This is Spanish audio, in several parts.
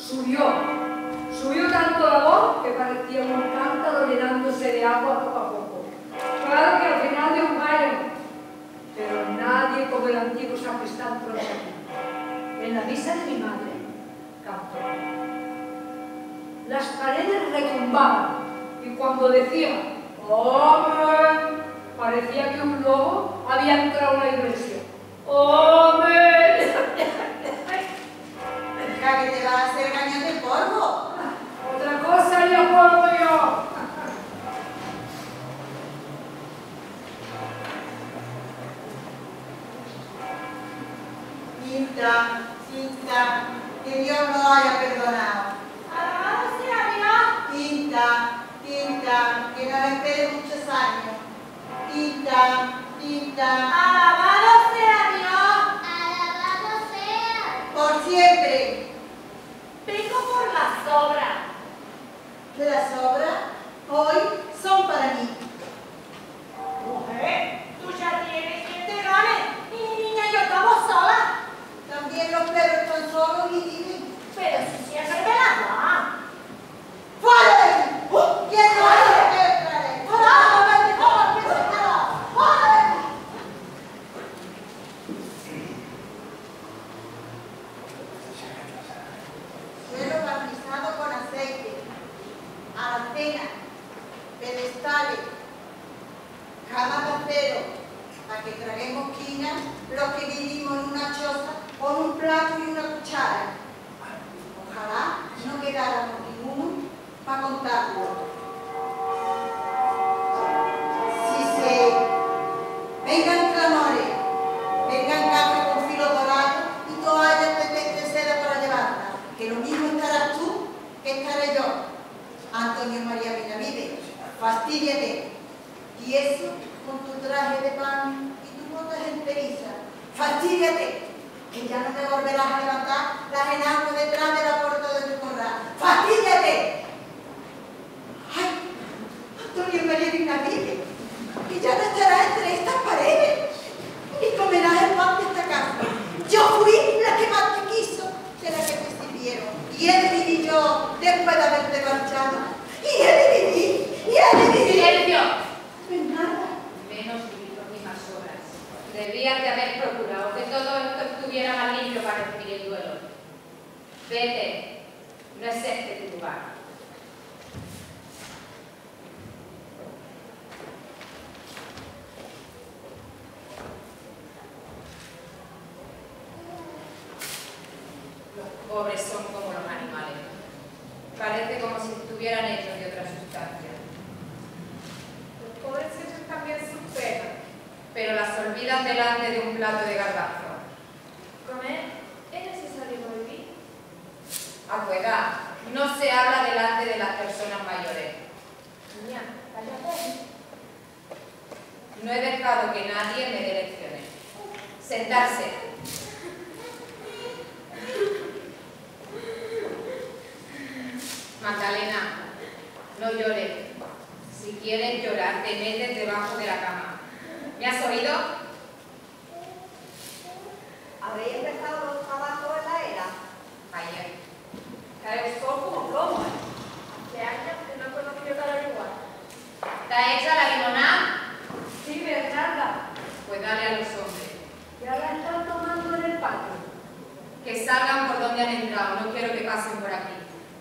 Subió tanto la voz que parecía un cántaro llenándose de agua poco a poco. Claro que al final de un baile, pero nadie como el antiguo sacristán Prosaquí. En la misa de mi madre cantó. Las paredes retumbaban y cuando decía ¡Amén!, parecía que un lobo había entrado en la iglesia. ¡Amén! Que te vas a hacer gañón de polvo. Otra cosa ya polvo yo. Cinta, que Dios no haya perdonado. Alabado sea Dios. Cinta, que nos espere muchos años. Cinta, Alabado sea Dios. Alabado sea. por siempre. Vengo por las obras. Que las obras hoy son para mí. Mujer, tú ya tienes quien te gane. Y mi niña, yo estamos sola. También los perros están solos y viven. Pero si siempre me las da. ¡Fuera de aquí! ¿Quién te va a hacer que entraré? ¡Fuera de aquí! Suelo barnizado con aceite, alacena, pedestales, cama de acero, para que traguemos quinas los que vivimos en una choza con un plato y una cuchara. Ojalá no quedáramos ninguno para contarlo. Si se vengan clamores, vengan café con filo dorado y toallas de seda para llevarla, que lo mismo estarás tú que estaré yo. Antonio María Benavides, fastídiate. Y eso con tu traje de pan y tus botas enterizas. Fastídiate, que ya no te volverás a levantar las enaguas detrás de la puerta de tu corral. ¡Fastídiate! ¡Ay! Antonio María Benavides, que ya no estará entre estas paredes, ni comerás el pan de esta casa. Yo fui la que más te quiso de la que te sirvieron. Y he de vivir yo después de haberte marchado. Y he de vivir. ¡Silencio! Pues nada. Menos gritos ni más obras. Debías de haber procurado que todo esto estuviera más limpio para recibir el duelo. Vete, no es este tu lugar. Los pobres son como los animales. Parece como si estuvieran hechos de otra sustancia. Los pobres hechos también sus penas, pero las olvidan delante de un plato de garbanzo. Comer es necesario para vivir. A tu edad, no se habla delante de las personas mayores. Niña, cállate. No he dejado que nadie me dé lecciones. Sentarse. Magdalena, no llores. Si quieres llorar, te metes debajo de la cama. ¿Me has oído? ¿Habéis empezado los trabajos en la era? Ayer. Cae el sol como plomo. Hace años que no he conocido calor igual. ¿Está hecha la limonada? Sí, Bernarda, Pues dale a los hombres. ya la están tomando en el patio. Que salgan por donde han entrado. No quiero que pasen por aquí.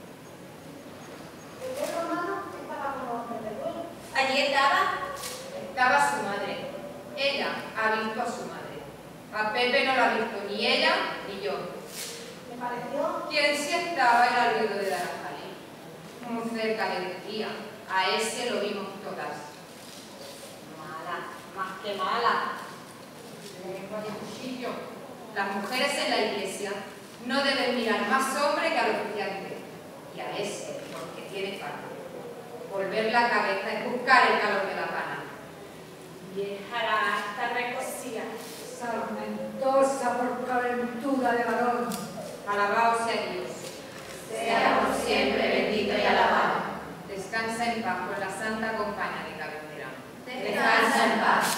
El romano estaba como hombre de duelo. Allí estaba su madre. Ella ha visto a su madre. A Pepe no lo ha visto ni ella ni yo. Me pareció Quien sí estaba era el ruido de Darajali. Muy cerca le decía. A ese lo vimos todas. Mala, más que mala. Lengua de cuchillo. Las mujeres en la iglesia no deben mirar más hombre que al oficiante. Y a ese, porque tiene fardo. Volver la cabeza es buscar el calor de la pana. vieja hasta recocida. Sarmentosa por calentura de varón. Alabado sea Dios. Sea por siempre bendito y alabado. Descansa en paz con la santa compañía de cabecera. Descansa en paz.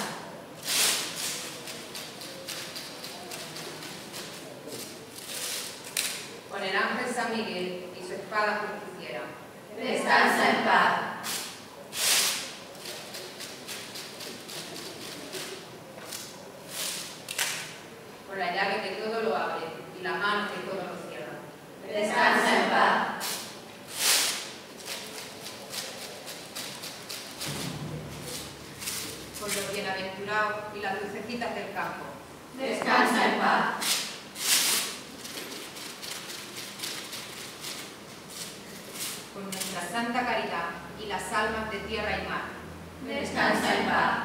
con el ángel San Miguel y su espada justiciera. Descansa en paz. Con la llave que todo lo abre y la mano que todo lo cierra. Descansa en paz. Con los bienaventurados y las lucecitas del campo. Descansa en paz. Con nuestra santa caridad y las almas de tierra y mar. Descansa en paz.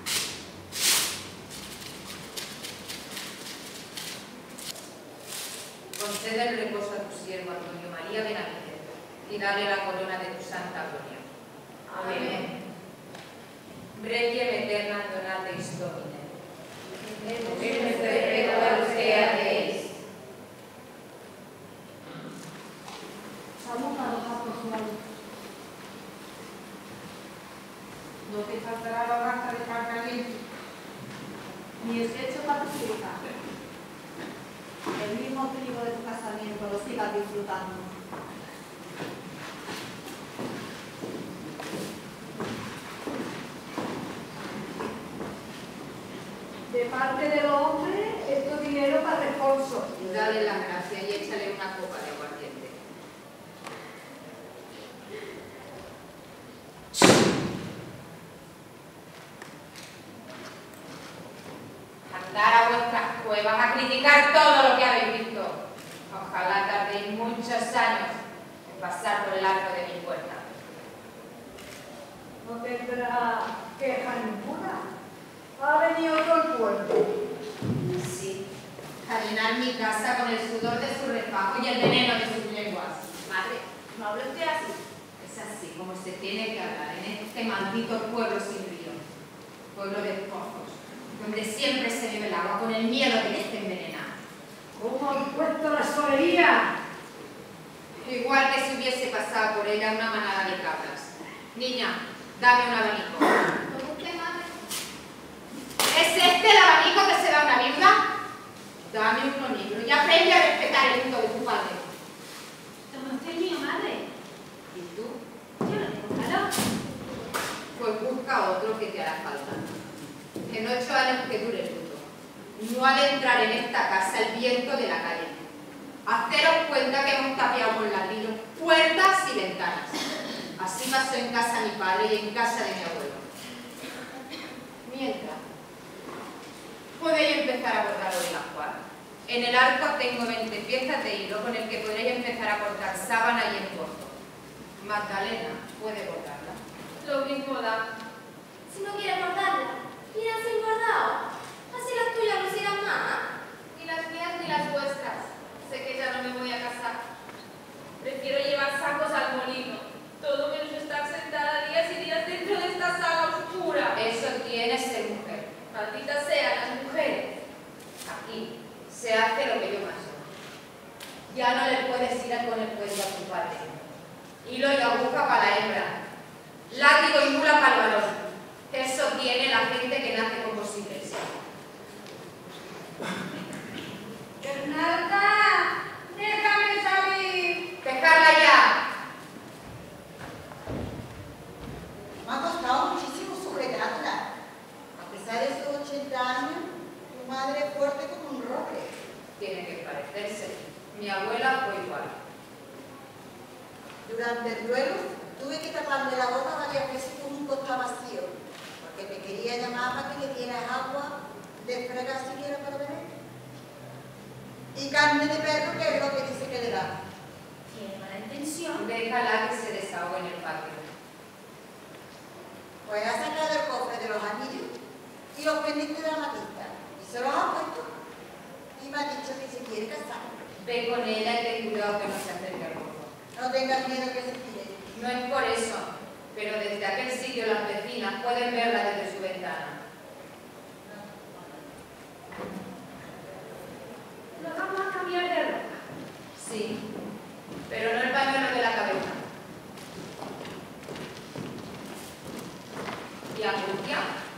Concede el reposo a tu siervo Antonio María Benavides y dale la corona de tu santa gloria. Amén. Requiem aeternam donateis Domine. Et perpetua sea Deis. Vamos a bajar por su lado. No te faltará la raza de pan caliente, Ni el hecho para tu hija. El mismo trigo de tu casamiento lo sigas disfrutando. De parte del hombre, esto es dinero para reposo. Dale la gracia y échale una copa de aguardiente. Andar a vuestras cuevas a criticar todo lo que habéis visto. Ojalá tardéis muchos años en pasar por el arco de mi puerta. No tendrá queja ninguna. Ha venido todo el pueblo. Sí, a llenar mi casa con el sudor de su refajo y el veneno de sus lenguas. Madre, no hable usted así. Es así como se tiene que hablar en este maldito pueblo sin río. Pueblo de pozos, donde siempre se bebe el agua con el miedo de que esté envenenada. ¿Cómo han puesto la solería? Igual que si hubiese pasado por ella una manada de cabras. Niña, dame un abanico. ¿Cómo usted, madre? ¿Es este el abanico que se da a una viuda? Dame uno negro y aprende a respetar el gusto de tu padre. ¿Toma usted el mío, madre? ¿Y tú? Yo no tengo calor. Pues busca otro que te hará falta. En 8 años que dure el luto. No ha de entrar en esta casa el viento de la calle. Haceros cuenta que hemos tapiado con ladrillos puertas y ventanas. Así pasó en casa mi padre y en casa de mi abuelo. Mientras, podéis empezar a bordar hoy la cuadra. En el arco tengo 20 piezas de hilo con el que podréis empezar a cortar sábana y esbozo. Magdalena puede bordarla. Lo mismo da. Si no quiere guardarla, mira sin guardado. Así las tuyas no sigan más. Ni las mías ni las vuestras. Sé que ya no me voy a casar. Prefiero llevar sacos al molino. Todo menos estar sentada días y días dentro de esta sala oscura. Eso tiene ser mujer. Malditas sean las mujeres. Aquí se hace lo que yo mando. Ya no le puedes ir a con el cuello a tu padre. Hilo y aguja para la hembra. Látigo y mula para el varón. Eso tiene la gente que nace con posibles. ¡Bernarda! ¡Déjame salir! ¡Dejarla ya! Me ha costado muchísimo sujetarla. A pesar de sus 80 años, tu madre es fuerte como un roble. Tiene que parecerse. Mi abuela fue igual. Durante el duelo, tuve que taparme la boca varias veces con un costal vacío, porque te quería llamar para que le dieras agua de fregar siquiera para beber. Y carne de perro, que es lo que dice que le da. Tiene mala intención. Déjala que se desahogue en el patio. Pues ha sacado el cofre de los anillos y los pendientes de la matista, y se los ha puesto. Y me ha dicho que se quiere casar. Ve con ella y ten cuidado que no se acerque al gordo. No tengas miedo que se tire. No es por eso, pero desde aquel sitio las vecinas pueden verla desde su ventana. Nos vamos a cambiar de ropa. Sí, pero no el pañuelo de la cabeza. ¿Y angustia?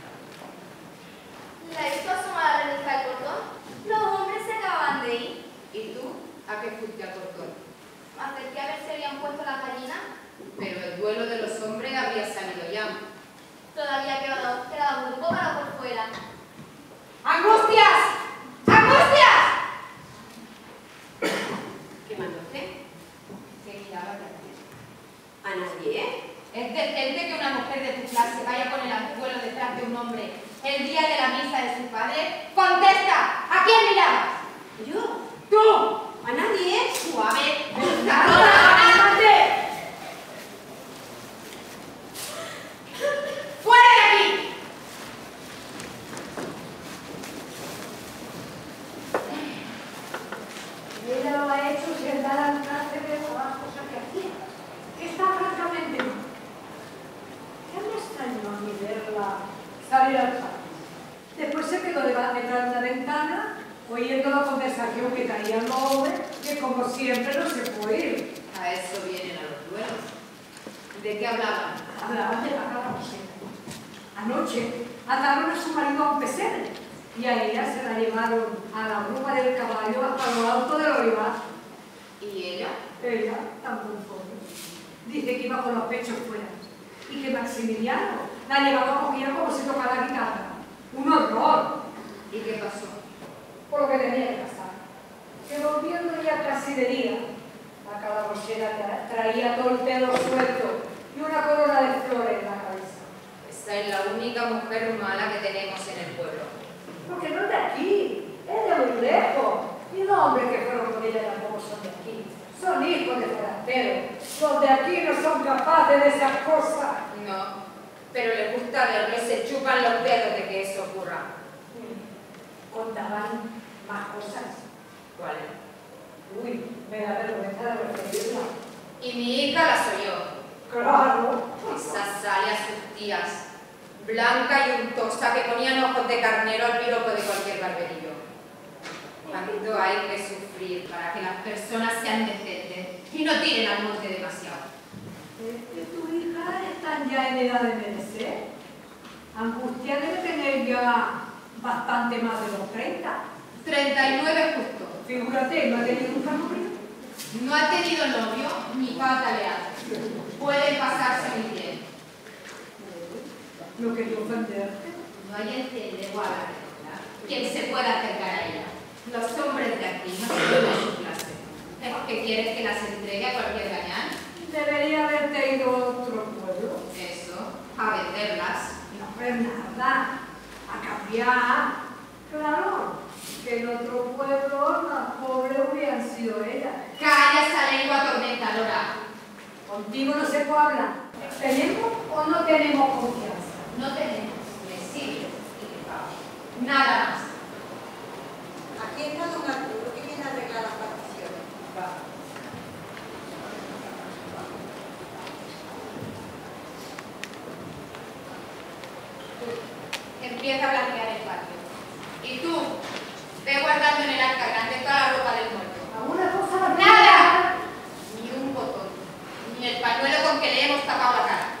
¿La he visto asomar a la renija del portón? Los hombres se acaban de ir. ¿Y tú? ¿A qué fuiste al portón. Me acerqué a ver si habían puesto la gallina. Pero el duelo de los hombres había salido ya. Todavía quedaba un grupo para por fuera. ¡Angustias! ¡Angustias! ¿Qué mandó usted? Se miraba de aquí. ¿A nadie? Es decente que una mujer de tu clase vaya con el anzuelo detrás de un hombre el día de la misa de su padre. ¡Contesta! ¿A quién mirabas? ¿Yo? ¡Tú! ¿A nadie? ¡Suave! ¡Cálmate! ¡Fuera de aquí! Ella lo ha hecho sin dar alcance de todas las cosas que hacía. Que está francamente mal. ¿Qué me extrañó a mí verla salir al patio? Después se quedó detrás de una ventana, oyendo la conversación que traían los hombres, que como siempre no se puede ir. A eso vienen a los duelos. ¿De qué hablaban? Hablaban de la calabacera. Anoche ataron a su marido a un pesebre y a ella se la llevaron a la bruma del caballo hasta lo alto del olivar. ¿Y ella? Ella, tan conforme, dice que iba con los pechos fuera y que Maximiliano la llevaba cogida como si tocara la guitarra. ¡Un horror! ¿Y qué pasó? Por lo que tenía que pasar. Que volviendo ya casi de día, la calabacera traía todo el pelo suelto y una corona de flores en la cabeza. Esa es la única mujer mala que tenemos en el pueblo. Porque no es de aquí, es de muy lejos. Y los hombres que fueron con ella tampoco son de aquí. Son hijos de forasteros. Los de aquí no son capaces de esas cosas. No, pero les gusta verlo y se chupan los dedos de que eso ocurra. Contaban más cosas. ¿Cuáles? Uy, me da vergüenza de referirla. Y mi hija las oyó. Claro. Esa sale a sus tías, blanca y untosa, que ponían ojos de carnero al piropo de cualquier barberillo. ¿Cuánto hay que sufrir para que las personas sean decentes y no tiren al monte demasiado? ¿Tu hija está ya en edad de merecer? Angustia debe tener ya bastante más de los 30. 39 justo. Figúrate, ¿no ha tenido nunca novio? No ha tenido novio ni pataleado. Pueden pasarse muy bien. No quería ofenderte. No hay entre igual quien se pueda acercar a ella. Los hombres de aquí no son de su clase. ¿Es que quieres que las entregue a cualquier gañán? Debería haberte ido a otro pueblo. Eso, a venderlas. No, Bernarda, a cambiar. Claro, que en otro pueblo las pobres hubieran sido ellas. Calla esa lengua tormentadora. Contigo no se puede hablar. ¿Tenemos o no tenemos confianza? No tenemos, me sirve y te pago. Nada más. Aquí está don Arturo, que viene a arreglar las particiones. Empieza a blanquear el patio. Y tú, ve guardando en el arca grande toda la ropa del muerto. ¿Alguna cosa? ¡Nada! Ni un botón, ni el pañuelo con que le hemos tapado la cara.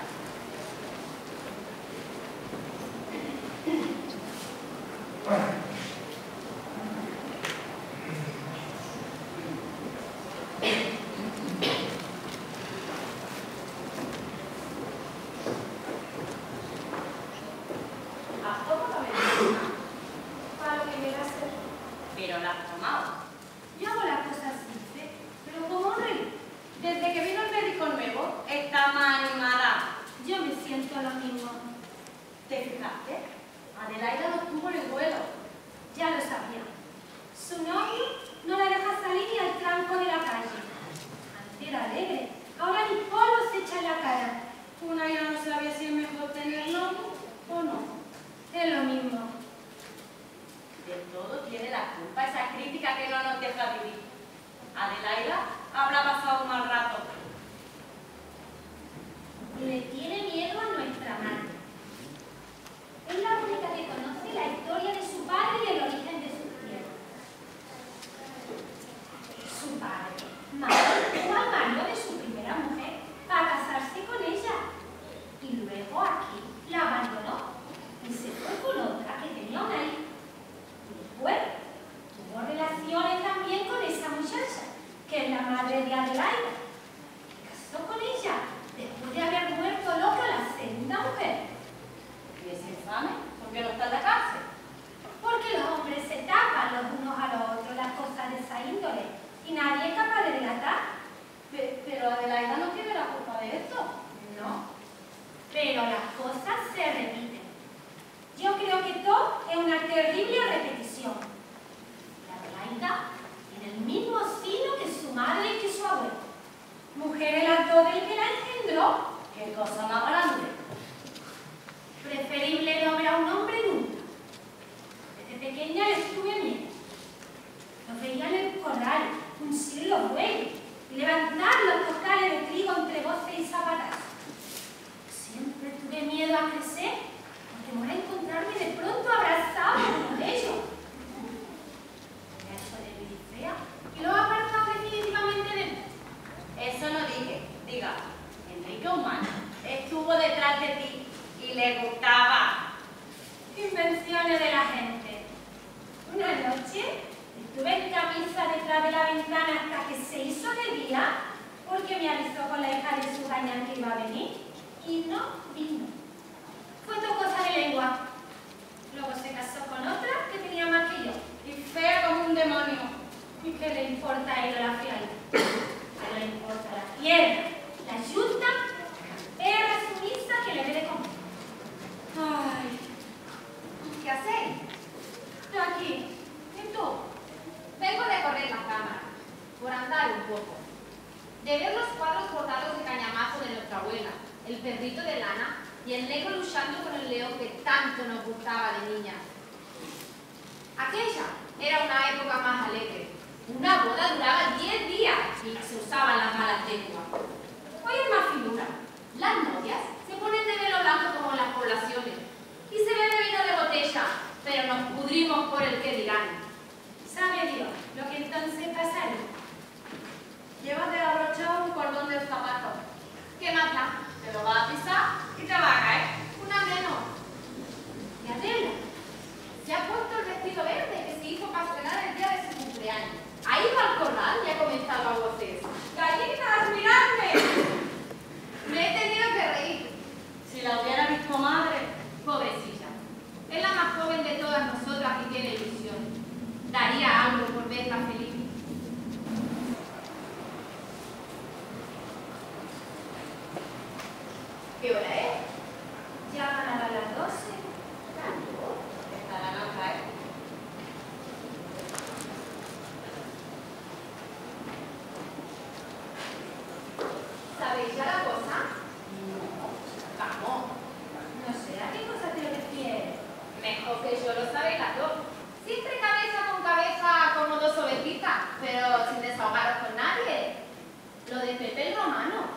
¿Has tomado medicina? Para lo que me da ser. Pero la has tomado. Yo hago las cosas simples, pero como un rey. Desde que vino el médico nuevo, está más animada. Yo me siento lo mismo. ¿Te fijaste? Adelaida lo tuvo en el vuelo. Ya lo sabía. Su novio no la deja salir ni al tranco de la calle. Antes era alegre, ahora ni polvo se echa en la cara. Una ya no sabía si es mejor tener novio o no. Es lo mismo. De todo tiene la culpa esa crítica que no nos deja vivir. Adelaida habrá pasado un mal rato. Le tiene miedo a nuestra madre. Es la única que conoce la historia de su padre y el origen de su tierra. Su padre, mató al marido de su primera mujer para casarse con ella. Y luego aquí la abandonó y se fue con otra que tenía una hija. Y después tuvo relaciones también con esa muchacha, que es la madre de Adelaida. Se casó con ella después de haber muerto loca la segunda mujer. ¿Y ese infame? ¿Por qué no está en la cárcel? Porque los hombres se tapan los unos a los otros las cosas de esa índole y nadie es capaz de delatar. Pero Adelaida no tiene la culpa de esto. No, pero las cosas se repiten. Yo creo que todo es una terrible repetición. La Adelaida tiene el mismo sino que su madre y que su abuelo. Mujeres las dos del que la engendró. ¡Qué cosa más grande! Preferible no ver a un hombre nunca. Desde pequeña les tuve miedo. Los veía en el corral, uncir los bueyes y levantar los costales de trigo entre voces y zapatazos. Siempre tuve miedo a crecer, por temor a encontrarme de pronto abrazado con uno de ellos. Me ha hecho débil y fea y lo ha apartado definitivamente de mí. Eso no dije. Diga, Enrique Humano estuvo detrás de ti y le gustaba. Invenciones de la gente. Una noche estuve en camisa detrás de la ventana hasta que se hizo de día porque me avisó con la hija de su gañán que iba a venir y no vino. Fue todo cosa de lengua. Luego se casó con otra que tenía más que yo. Y fea como un demonio. ¿Y qué le importa a ella la frialdad? No le importa la tierra, la yuta, perra sumisa que le dé de comer. Ay, ¿Qué hacéis? estoy aquí. ¿Y tú? Vengo de correr la cámara, por andar un poco. De ver los cuadros bordados de cañamazo de nuestra abuela, el perrito de lana y el negro luchando con el león que tanto nos gustaba de niñas. Aquella era una época más alegre. Una boda duraba 10 días y se usaban las malas lenguas. Hoy es más figura. Las novias se ponen de velo blanco como en las poblaciones y se bebe vino de botella, pero nos pudrimos por el que dirán. ¿Sabe Dios lo que entonces pasaría? Llévate abrochado un cordón del zapato. ¿Qué más da? Te lo vas a pisar y te va a caer. Una menos. Y Adela se ha puesto el vestido verde que se hizo para estrenar el día de su cumpleaños. Ha ido al corral y ha comenzado a voces. ¡Gallinas, miradme! Me he tenido que reír. Si la hubiera visto madre. Pobrecilla. Es la más joven de todas nosotras que tiene ilusión. Daría algo por verla feliz. ¿Qué hora es? Ya van a dar las 12. Estarán al caer. ¿Sabéis ya la cosa? Vamos. No sé a qué cosa te refieres. Mejor que yo lo sabéis las dos. Siempre cabeza con cabeza como dos ovejicas, pero sin desahogaros con nadie. Lo de Pepe el Romano.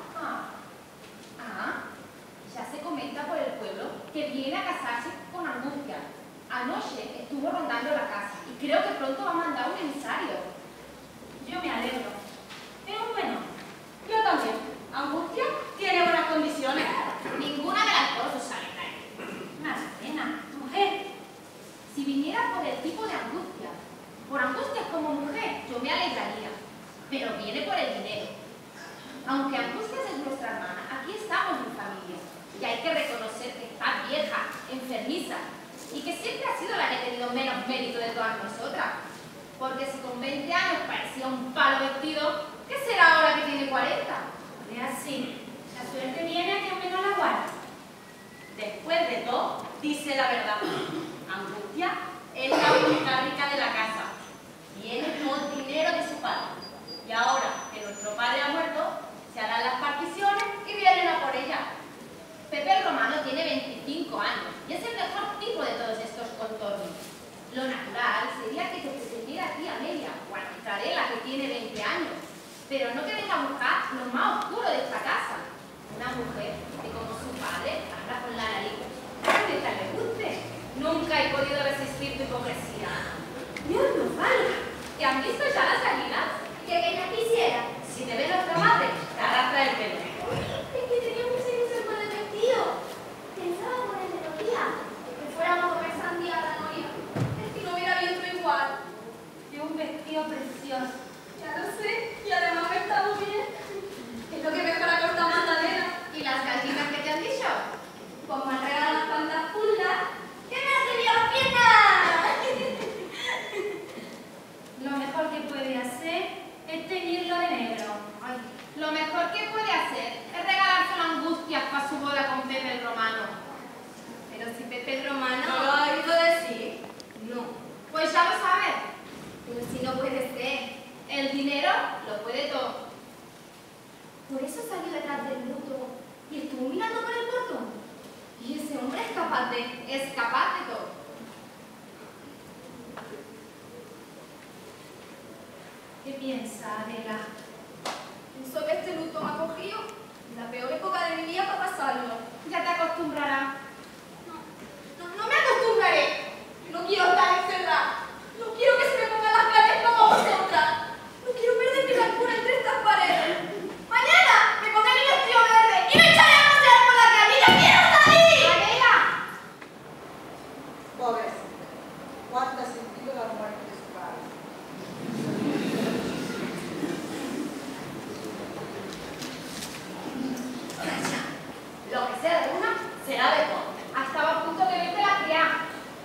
Ya se comenta por el pueblo que viene a casarse con Angustia. Anoche estuvo rondando la casa y creo que pronto va a mandar un emisario. Yo me alegro. Es un buen hombre. Yo también. Angustia tiene buenas condiciones. Ninguna de las dos os alegra. Más pena. Mujer. Si viniera por el tipo de Angustia, por Angustia como mujer, yo me alegraría. Pero viene por el dinero. Aunque Angustia es nuestra hermana, aquí estamos en familia. Y hay que reconocer que está vieja, enfermiza, y que siempre ha sido la que ha tenido menos mérito de todas nosotras. Porque si con 20 años parecía un palo vestido, ¿qué será ahora que tiene 40? Es así. La suerte viene a quien menos la guarda. Después de todo, dice la verdad. Angustia es la única rica de la casa. Tiene todo el dinero de su padre. Y ahora que nuestro padre ha muerto, se harán las particiones y vienen a por ella. Pepe el Romano tiene 25 años y es el mejor tipo de todos estos contornos. Lo natural sería que te pretendiera a ti, Amelia, o a Isabela, que tiene 20 años, pero no que venga a buscar lo más oscuro de esta casa. Una mujer que, como su padre, habla con la nariz. ¿Qué tal le guste? Nunca he podido resistir tu hipocresía. Dios nos valga. ¿Te han visto ya las salidas? Que ella quisiera. Si te ve nuestra madre, te arrastra el pelo. Es que teníamos que ser con el vestido. Pensaba ponerle los días. Que fuéramos a comer sandía a la noria. Es que no hubiera visto igual. Es un vestido precioso. Ya lo sé. Y además me está Por eso salió detrás del luto y estuvo mirando por el portón. Y ese hombre es capaz de todo. ¿Qué piensa, Adela? Pienso que este luto me ha cogido la peor época de mi vida para pasarlo. Ya te acostumbrarás. No me acostumbraré. No quiero estar encerrada. No quiero que se me pongan las carnes como vosotras. No quiero perder mi blancura entre estas paredes. Mañana me pondré mi vestido verde y me echaré a pasear por la calle. ¡Yo quiero salir! ¡Adela! Pobrecita, ¿cuánto ha sentido la muerte de su padre? Lo que sea de una, será de todo. Estaba a punto de verte la criada.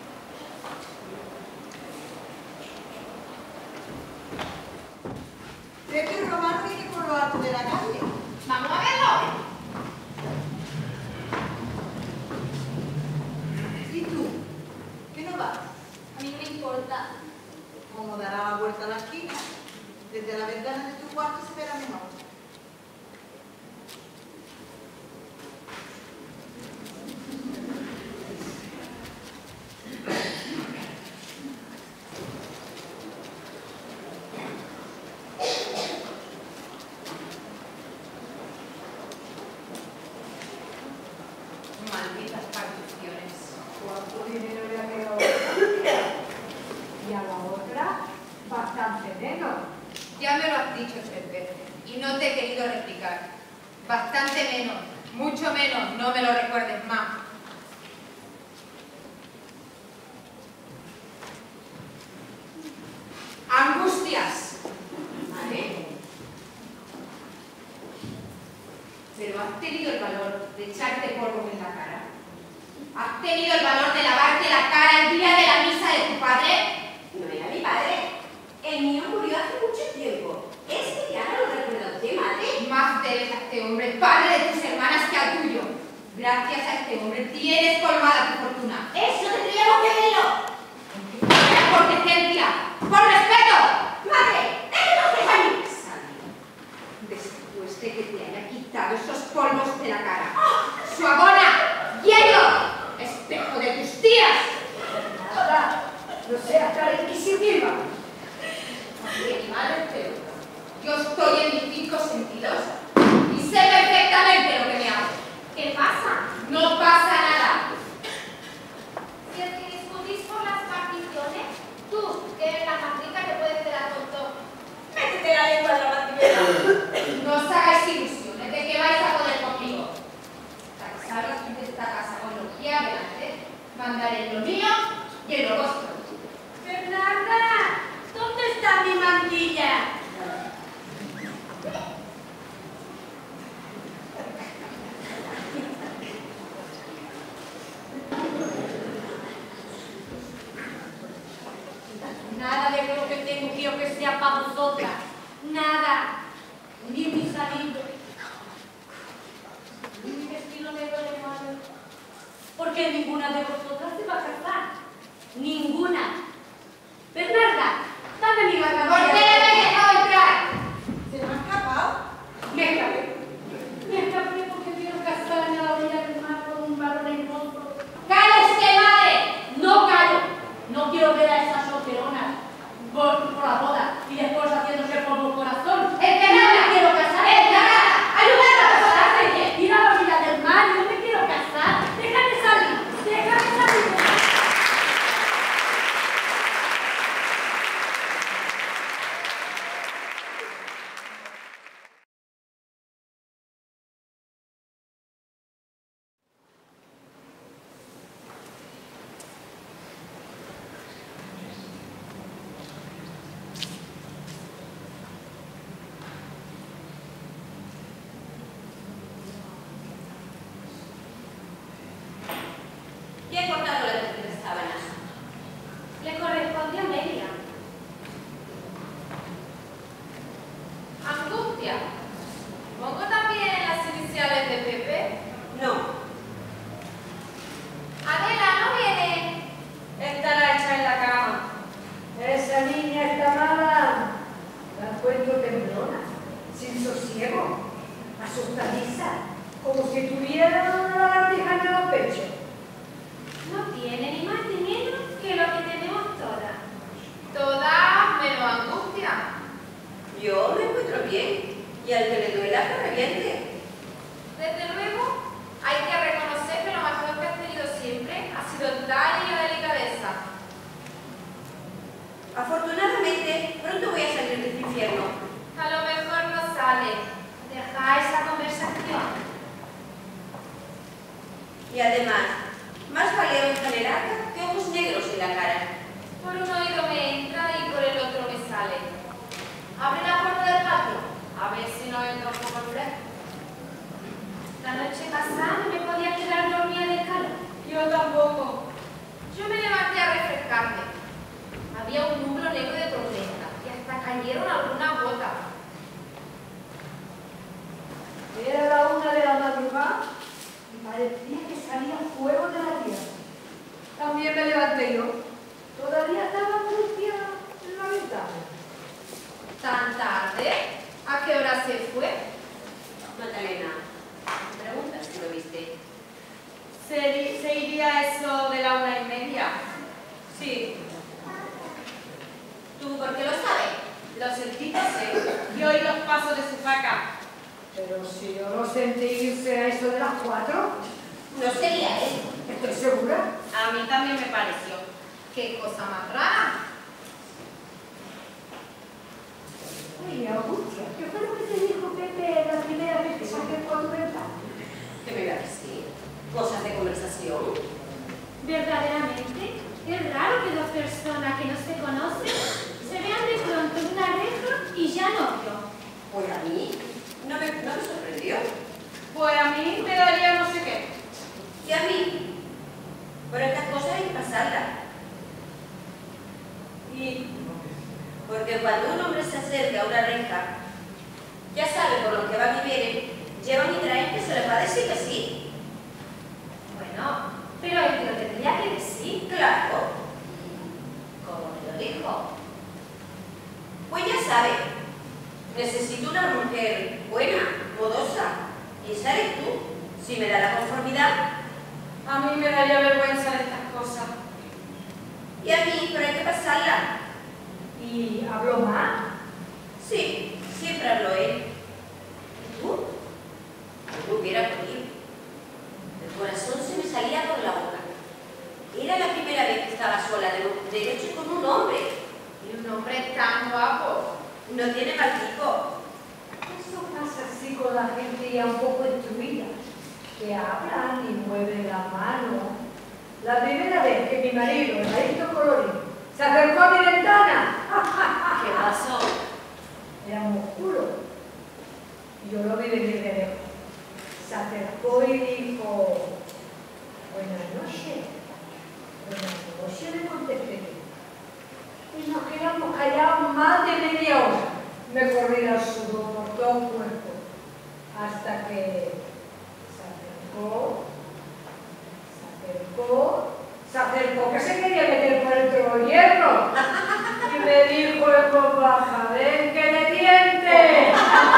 Pepe Romano viene por lo alto de la calle. Vamos a verlo. ¿Y tú? ¿Qué no vas? A mí no me importa. Como dará la vuelta a la esquina, desde la ventana de tu cuarto se verá mejor. Malditas maldiciones. ¿Cuánto dinero le ha quedado? Y a la otra, bastante menos. Ya me lo has dicho 3 veces y no te he querido replicar. Bastante menos, mucho menos, no me lo recuerdes más. Angustias. ¿Vale? Pero has tenido el valor de echarte polvo en la cara. ¿Has tenido el valor de lavarte la cara el día de la misa de tu padre? No era mi padre. El mío murió hace mucho tiempo. ¿Es ya no lo recuerda usted, madre? Más debes a este hombre, padre de tus hermanas, que al tuyo. Gracias a este hombre tienes colmada tu fortuna. ¡Eso tendríamos que verlo! Por decencia, por respeto. ¡Madre! ¡Déjenos de salir! Después de que te haya quitado esos polvos de la cara. ¡Su abona! ¡Hielo! ¡Espejo de tus tías! Nada, no seas tan inquisitiva. Oye, mi madre es peor. Yo estoy en mis 5 sentidos y sé perfectamente lo que me hago. ¿Qué pasa? No pasa nada. Si es que discutís por las particiones, tú, que eres la más rica, te puedes quedar con todo. ¡Métete la lengua en la mantivela! No os hagáis ilusiones de que vais a poder conmigo. Hasta que salgas de esta casa con lo que adelante, mandaré en lo mío y en lo vuestro. ¡Fernanda! ¿Dónde está mi mantilla? Nada de lo que tengo quiero que sea para vosotras. Nada. Ni mi salido. Ni mi vestido negro de madre. Porque ninguna de vosotras se va a casar. Ninguna. Bernarda, dame mi garganta. ¿Por qué me he dejado entrar? ¿Se me ha escapado? Me escapé. Me escapé porque quiero casarme a la orilla del mar con un varón hermoso. ¡Cállese, madre! No callo. No quiero ver a esas solteronas por la boda y después haciéndose por el corazón. ¡Es que nada! Me quiero casar. ¡Ayúdame a casarse! Ir a la orilla del mar, yo me quiero casar. Déjame salir. Déjame salir. ¿Y he cortado las 3 sábanas? Le corresponde a Amelia. Angustia. ¿Pongo también las iniciales de Pepe? No. Adela, ¿no viene? Estará hecha en la cama. Esa niña está mala. La encuentro temblona, sin sosiego. asustadiza, como si tuviera una lagartija en el pecho. No tiene ni más ni menos que lo que tenemos todas. Todas menos angustia. Yo me encuentro bien, y al que le duela que reviente. Desde luego, hay que reconocer que lo mejor que has tenido siempre ha sido el talle y la delicadeza. Afortunadamente, pronto voy a salir de este infierno. A lo mejor no sale. Deja esa conversación. Y además, más vale oreja negrata que ojos negros en la cara. Por un oído me entra y por el otro me sale. Abre la puerta del patio, a ver si no entra un poco el fresco. La noche pasada no me podía quedar dormida del calor. Yo tampoco. Yo me levanté a refrescarme. Había un nublo negro de tormenta y hasta cayeron algunas gotas. Era la 1 de la madrugada y parecía que salía fuego de la tierra. También me levanté yo. Todavía estaba angustiada en la ventana. ¿Tan tarde? ¿A qué hora se fue? Magdalena, me preguntas si lo viste. ¿Se iría eso de la 1:30? Sí. ¿Tú por qué lo sabes? Lo sentí, sé. Y oí los pasos de su faca. Pero si yo lo sentí irse a eso de las 4, No sería él. estoy segura. A mí también me pareció. ¡Qué cosa más rara! Oye, Angustia, ¿qué fue lo que te dijo Pepe la primera vez que saqué por tu ventana? ¿Qué me iba a decir? Cosas de conversación. Verdaderamente, es raro que dos personas que no se conocen se vean de pronto en una reja y ya no. Pues a mí no me sorprendió. Pues a mí me daría no sé qué. Y a mí. Pero estas cosas hay que pasarlas. Y porque cuando un hombre se acerca a una reja, ya sabe por lo que va y viene, llevan y traen que se les va a decir que sí. Bueno, pero él te lo tendría que decir. Claro. ¿Cómo me lo dijo? Pues ya sabe. Necesito una mujer buena, modosa. Y esa eres tú. Si me da la conformidad. A mí me daría vergüenza de estas cosas. Y a mí, pero hay que pasarla. ¿Y habló más? Sí, siempre habló él. ¿Y tú? No hubiera podido. El corazón se me salía por la boca. Era la primera vez que estaba sola, de hecho con un hombre. Y un hombre tan guapo. No tiene mal tipo. Eso pasa así con la gente ya un poco instruida, que hablan y mueven la mano. La primera vez que mi marido, el marido Colorín, se acercó a mi ventana, ¿Qué pasó? era muy oscuro. Y yo lo vi venir de lejos. Se acercó y dijo, buenas noches. Buenas noches, le contesté. Y nos quedamos callados más de media hora. Me corría el sudor por todo el cuerpo. Hasta que se acercó, que se quería meter por dentro del hierro. Y me dijo en voz baja, ven que me tiente.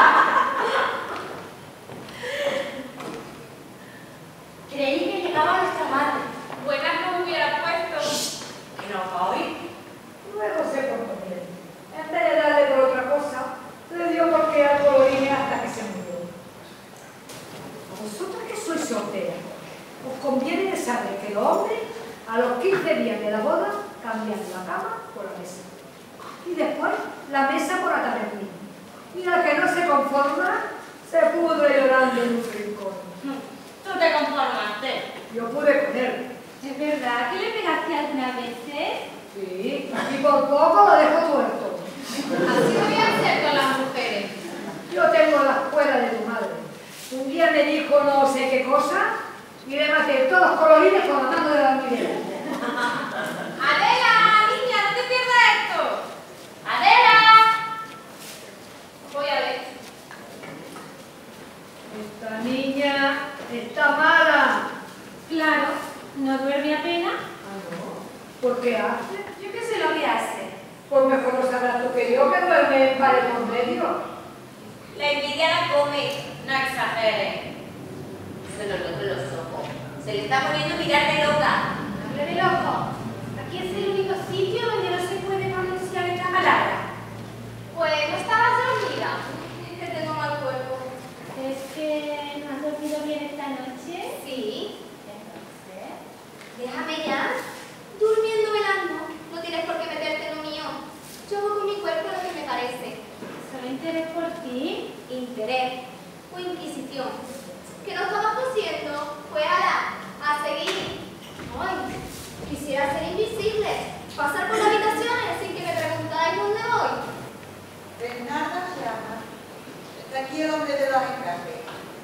Creí que llegaba nuestra madre. Buenas no hubiera puesto. ¿Que no va hoy? Luego se portó bien. En vez de darle por otra cosa, le dio porque al Colorín hasta que se murió. A vosotras que sois solteras, os conviene de saber que los hombres, a los 15 días de la boda, cambian la cama por la mesa. Y después, la mesa por la taberna. Y la que no se conforma, se pudre llorando en un rincón. Tú te conformaste. Yo pude con él. ¿Es verdad que le pegaste algunas veces? Sí, y por poco lo dejo tuerto. Así voy a hacer con las mujeres. Yo tengo la escuela de tu madre. Un día me dijo no sé qué cosa y le maté todos los colorines con la mano de la almidera. ¡Adela, niña, no te pierdas esto! ¡Adela! Voy a ver. Esta niña está mala. Claro, ¿no duerme apenas? Ah, no. ¿Por qué hace? Yo qué sé lo que hace. Pues mejor lo sabrás tú que yo, que duerme en pared por medio. La envidia la come. No exageres. mujeres. Se lo noto en los ojos. Se le está poniendo mirarte loca. Hable de loco. Aquí es el único sitio donde no se puede pronunciar esta palabra. Pues no estabas dormida. Es que tengo mal cuerpo. ¿Es que no has dormido bien esta noche? Sí. Entonces, Déjame ya. Durmiendo, velando. No tienes por qué meterte en lo mío. Yo hago con mi cuerpo lo que me parece. ¿solo interés por ti? Interés o inquisición. ¿Qué nos estamos haciendo? Pues a seguir. Ay, quisiera ser invisible. Pasar por las habitaciones sin que me preguntáis dónde voy. Bernarda se llama. Está aquí el hombre de los encajes.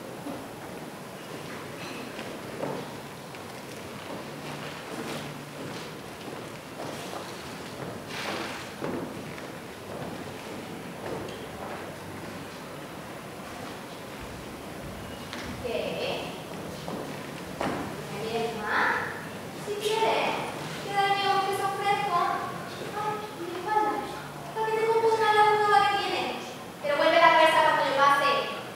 ¿Qué? ¿Me vienes más? Si quieres, quédame un queso fresco. Ay, mi espalda. Para que te componga la nueva que tienes. Pero vuelve la cabeza cuando yo pase.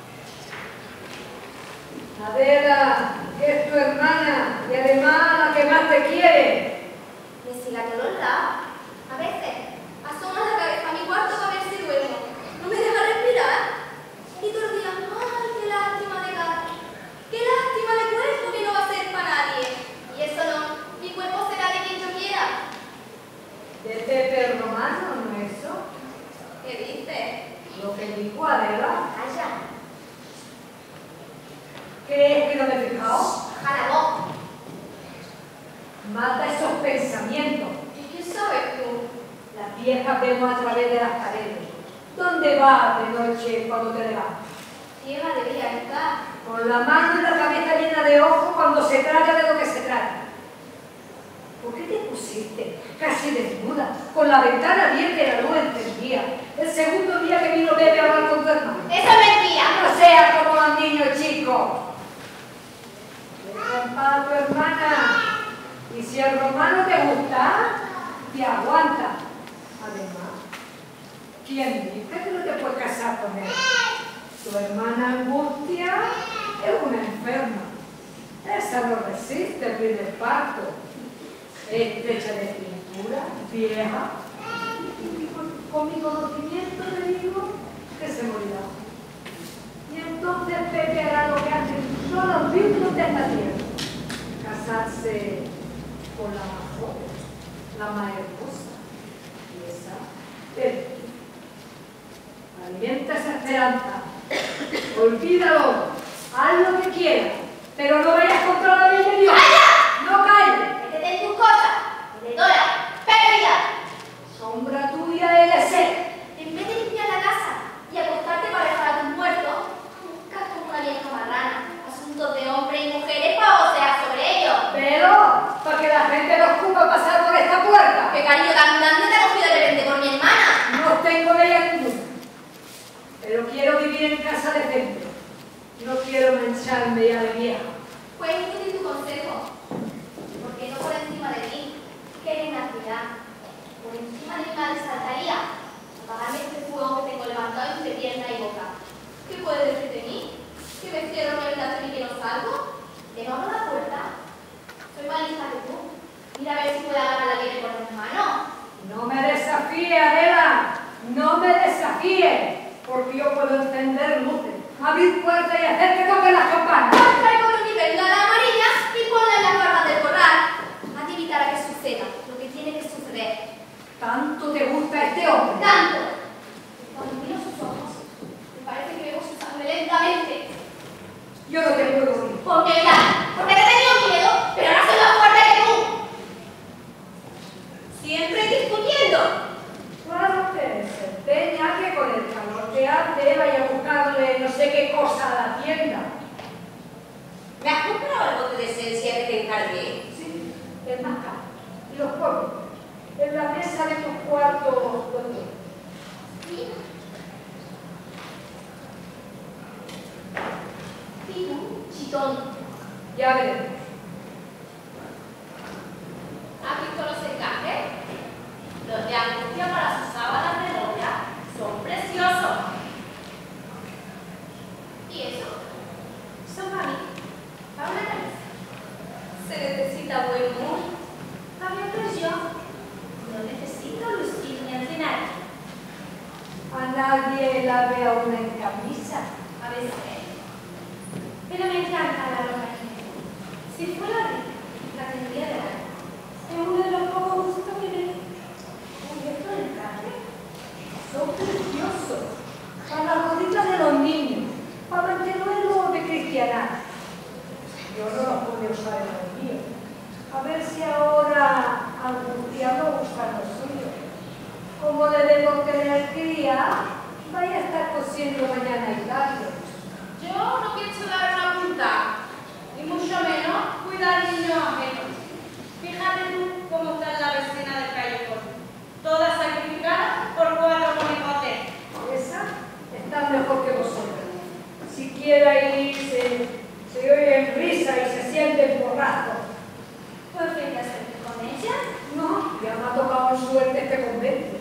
Adela, que es tu hermana y además la que más te quiere. Me sigue a todos lados. A veces, asoma la cabeza a mi cuarto para ver si duermo. No me deja respirar. Y todos los días, ay, qué lástima de gato. Qué lástima de cuerpo que no va a ser para nadie. Y eso no, mi cuerpo será de quien yo quiera. De Pepe Romano, ¿no es eso? ¿Qué dices? Lo que dijo Adela. Calla. ¿Crees que no me he fijado? Baja la voz. Mata esos pensamientos. ¿Y qué sabes tú? Las viejas vemos a través de las paredes. ¿Dónde vas de noche cuando te levantas? Ciega debería estar. Con la mano y la cabeza llena de ojos cuando se trata de lo que se trata. ¿Por qué te pusiste casi desnuda, con la ventana abierta y la luz encendida, el segundo día que vino Pepe a hablar con tu hermano? ¡Eso es mentira! No seas como los niños chicos. Deja en paz a tu hermana. Y si el romano te gusta, te aguanta. Además, ¿quién dice que no te puedes casar con él? Tu hermana Angustia es una enferma. Esa no resiste el primer parto. Estrecha de cintura, vieja. Y con mi conocimiento te digo que se morirá. Y entonces Pepe hará lo que hacen todos los vínculos de esta tierra. Casarse con la más joven, la más hermosa. Y esa es tú. Alimenta esa esperanza. Olvídalo. Haz lo que quieras. Pero no vayas contra la ley de Dios. ¡Calla! ¡No calles! ¡Métete en tus cosas! ¡Vendedora! ¡Perdida! Sombra tuya he de ser. En vez de limpiar la casa y acostarte para dejar a tus muertos, buscas como una vieja marrana asuntos de hombres y mujeres para vocear sobre ellos. Pero, para que la gente no ocupa pasar por esta puerta. ¡Qué cariño tan grande te ha cogido de repente por mi hermana! No tengo de ella ninguna. Pero quiero vivir en casa decente. No quiero mancharme ya de vieja. Pues inútil tu consejo, porque no por encima de mí, que eres una ciudad. Por encima de mi madre saltaría, apagarme este fuego que tengo levantado entre pierna y boca. ¿Qué puedes decir de mí? ¿Que me cierro una habitación y que no salgo? ¿Que no abro la puerta? Soy más lista que tú. Mira a ver si puedo agarrar la liebre por las manos. No me desafíe, Adela. No me desafíe. Porque yo puedo encender luces, abrir puertas y hacer que toquen las campanas. Pues traigo mi bengala amarilla y ponla en las barras del corral. Has de evitar a que suceda lo que tiene que suceder. ¿Tanto te gusta este hombre? ¡Tanto! Cuando miro sus ojos, me parece que veo su sangre lentamente. Yo no te puedo oír. Porque mira, porque te he tenido miedo, pero no soy más fuerte que tú. Siempre discutiendo. Claro que se empeña que con el calor que hace vaya a buscarle no sé qué cosa a la tienda. ¿Me has comprado el bote de esencia que te encargué? Sí, es más caro. Y los pongo en la mesa de tu cuarto, doctor. Mira. Fino, chitón. Ya veremos. ¿Has visto los encajes? Los de Angustia para sus sábanas de novia son preciosos. ¿Y eso? Son para mí. Para una camisa. Se necesita buen humor. Para mi impresión, no necesito lucirme ante nadie. A nadie la ve aún en camisa. A veces. Pero me encanta la ropa negra. Si fuera rica, la tendría de dar. Es uno de los pocos gustos que tengo. Un gesto de traje. Son preciosos. Para las gorritas de los niños. Para el tenuelo de cristianar. Yo no los puedo usar en los míos. A ver si ahora algún día no usan los suyos. Como debemos tener cría, vaya a estar cosiendo mañana y tarde. Yo no pienso dar una punta, ni mucho menos cuidar niños ajenos. Fíjate tú cómo está la vecina del callejón, toda sacrificada por 4 monigotes. Esa está mejor que vosotros. Siquiera irse, se oyen risa y se sienten porrazos. Pues venga a salir con ella. No, ya me ha tocado en suerte este convento.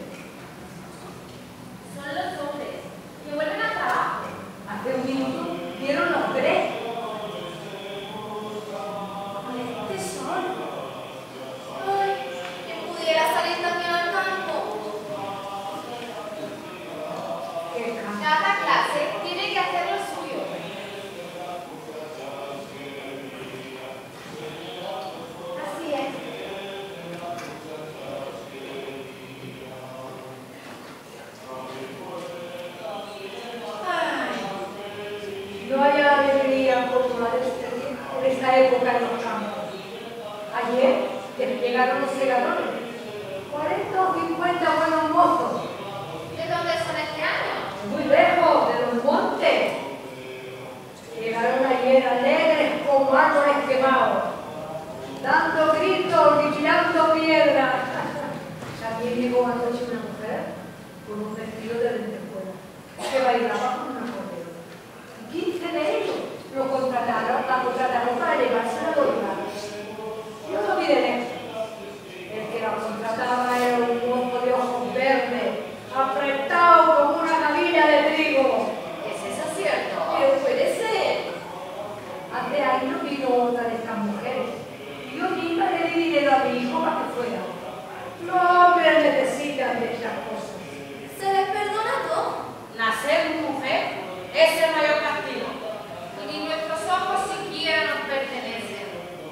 Son los hombres que vuelven al trabajo. Hace un minuto vieron los tres. Con este sol. Ay, que pudiera salir también al campo. Qué campo. Cada clase tiene que hacer lo suyo. Así es. No hay alegría popular en esta época en los campos. Ayer llegaron los segadores. 40 o 50 buenos mozos. ¿De dónde son este año? Muy lejos, de los montes. Llegaron ayer alegres como árboles quemados, dando gritos, vigilando piedras. También llegó anoche una mujer con un vestido de lentejuela que bailaba con una acordeón. 15 de ellos la contrataron para llevarse a los lugares. Yo no vi de lejos. El que la contrataba era un mozo de ojos verdes, apretado como una cabina de trigo. ¿Es eso cierto? Pero puede ser. Hace años vino otra de estas mujeres. Y yo misma le di dinero a mi hijo para que fuera. Los hombres necesitan de estas cosas. ¿Se les perdona todo? Nacer mujer es el mayor castigo. Y ni nuestros ojos siquiera nos pertenecen.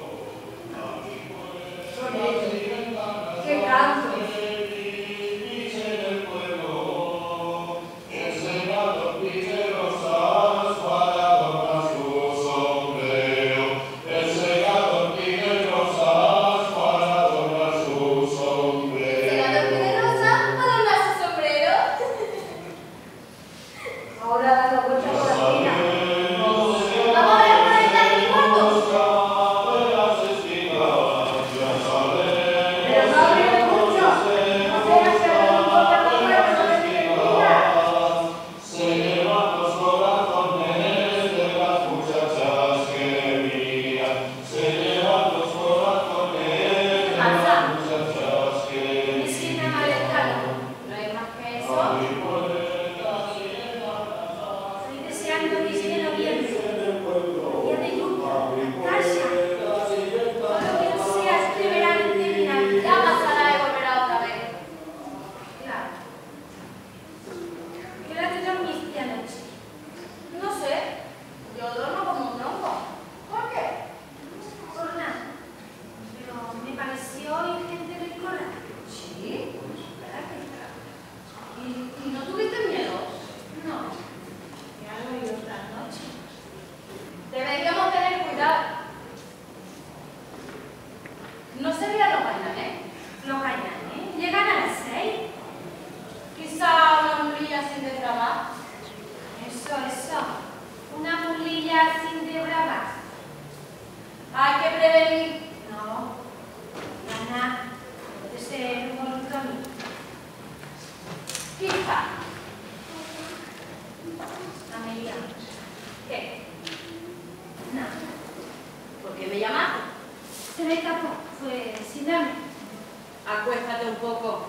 Son ellos. ¡Qué cantos! ¿Segador de rosa para adornar su sombrero? Ahora dan la vuelta por la esquina. Vamos a ver por ahí en mi cuarto. Pero no abren mucho. No dejan que abran un poco la puerta, no les tienen cuidado. Se llevan los corazones de las muchachas que miran. Se llevan los corazones de las muchachas que Me sienta mal estado. No hay más que eso. Estoy deseando que llegue noviembre. Día de lluvia, casa. Todo lo que no sea este verano interminable. Ya pasará y volverá otra vez. Claro. ¿Qué hora te dormiste anoche? No sé. Yo duermo como un tronco. ¿Por qué? Por nada. Pero me pareció ingente del coral. Sí. ¿Verdad que está? ¿Y no tuviste miedo? No. Ya lo oí otra noche. Deberíamos tener cuidado. ¿No serían los bailanes? Los gañanes llegan a las 6. Quizá una mulilla sin desgravar. Eso. Una mulilla sin desbravar. Hay que prevenir. No. Nada. Puede ser un buen camino. Quizá. Amelia. ¿Qué? Nada. ¿Por qué me llamaste? Se me escapó. Fue sin darme. Acuéstate un poco.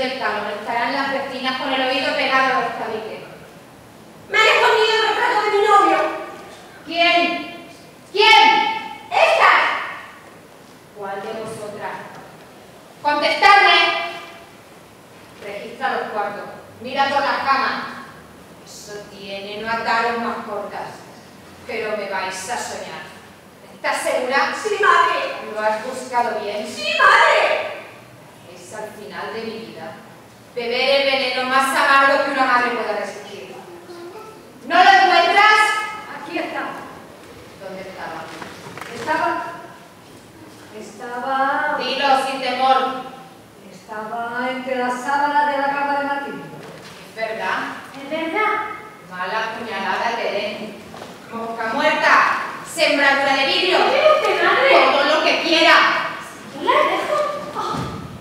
del calor estarán las vecinas con el oído pegado a los tabiques. ¡Me han escondido el retrato de mi novio! ¿Quién? ¿Quién? ¡Estas! ¿Cuál de vosotras? ¡Contestadme! Registra los cuartos, mira todas las camas. Eso tiene no ataros más cortas, pero me vais a soñar. ¿Estás segura? ¡Sí, madre! ¿Lo has buscado bien? ¡Sí, madre! Es al final de mi vida. Beber el veneno más amargo que una madre pueda resistir. ¿No lo encuentras? Aquí está. ¿Dónde estaba? Estaba Dilo sin temor. entre las sábanas de la cama de Martín. ¿Es verdad? ¿Es verdad? Mala puñalada te den. Mosca muerta. Sembradura de vidrio. ¿Qué quiere usted, madre? Todo lo que quiera. ¿Yo la dejo? Oh.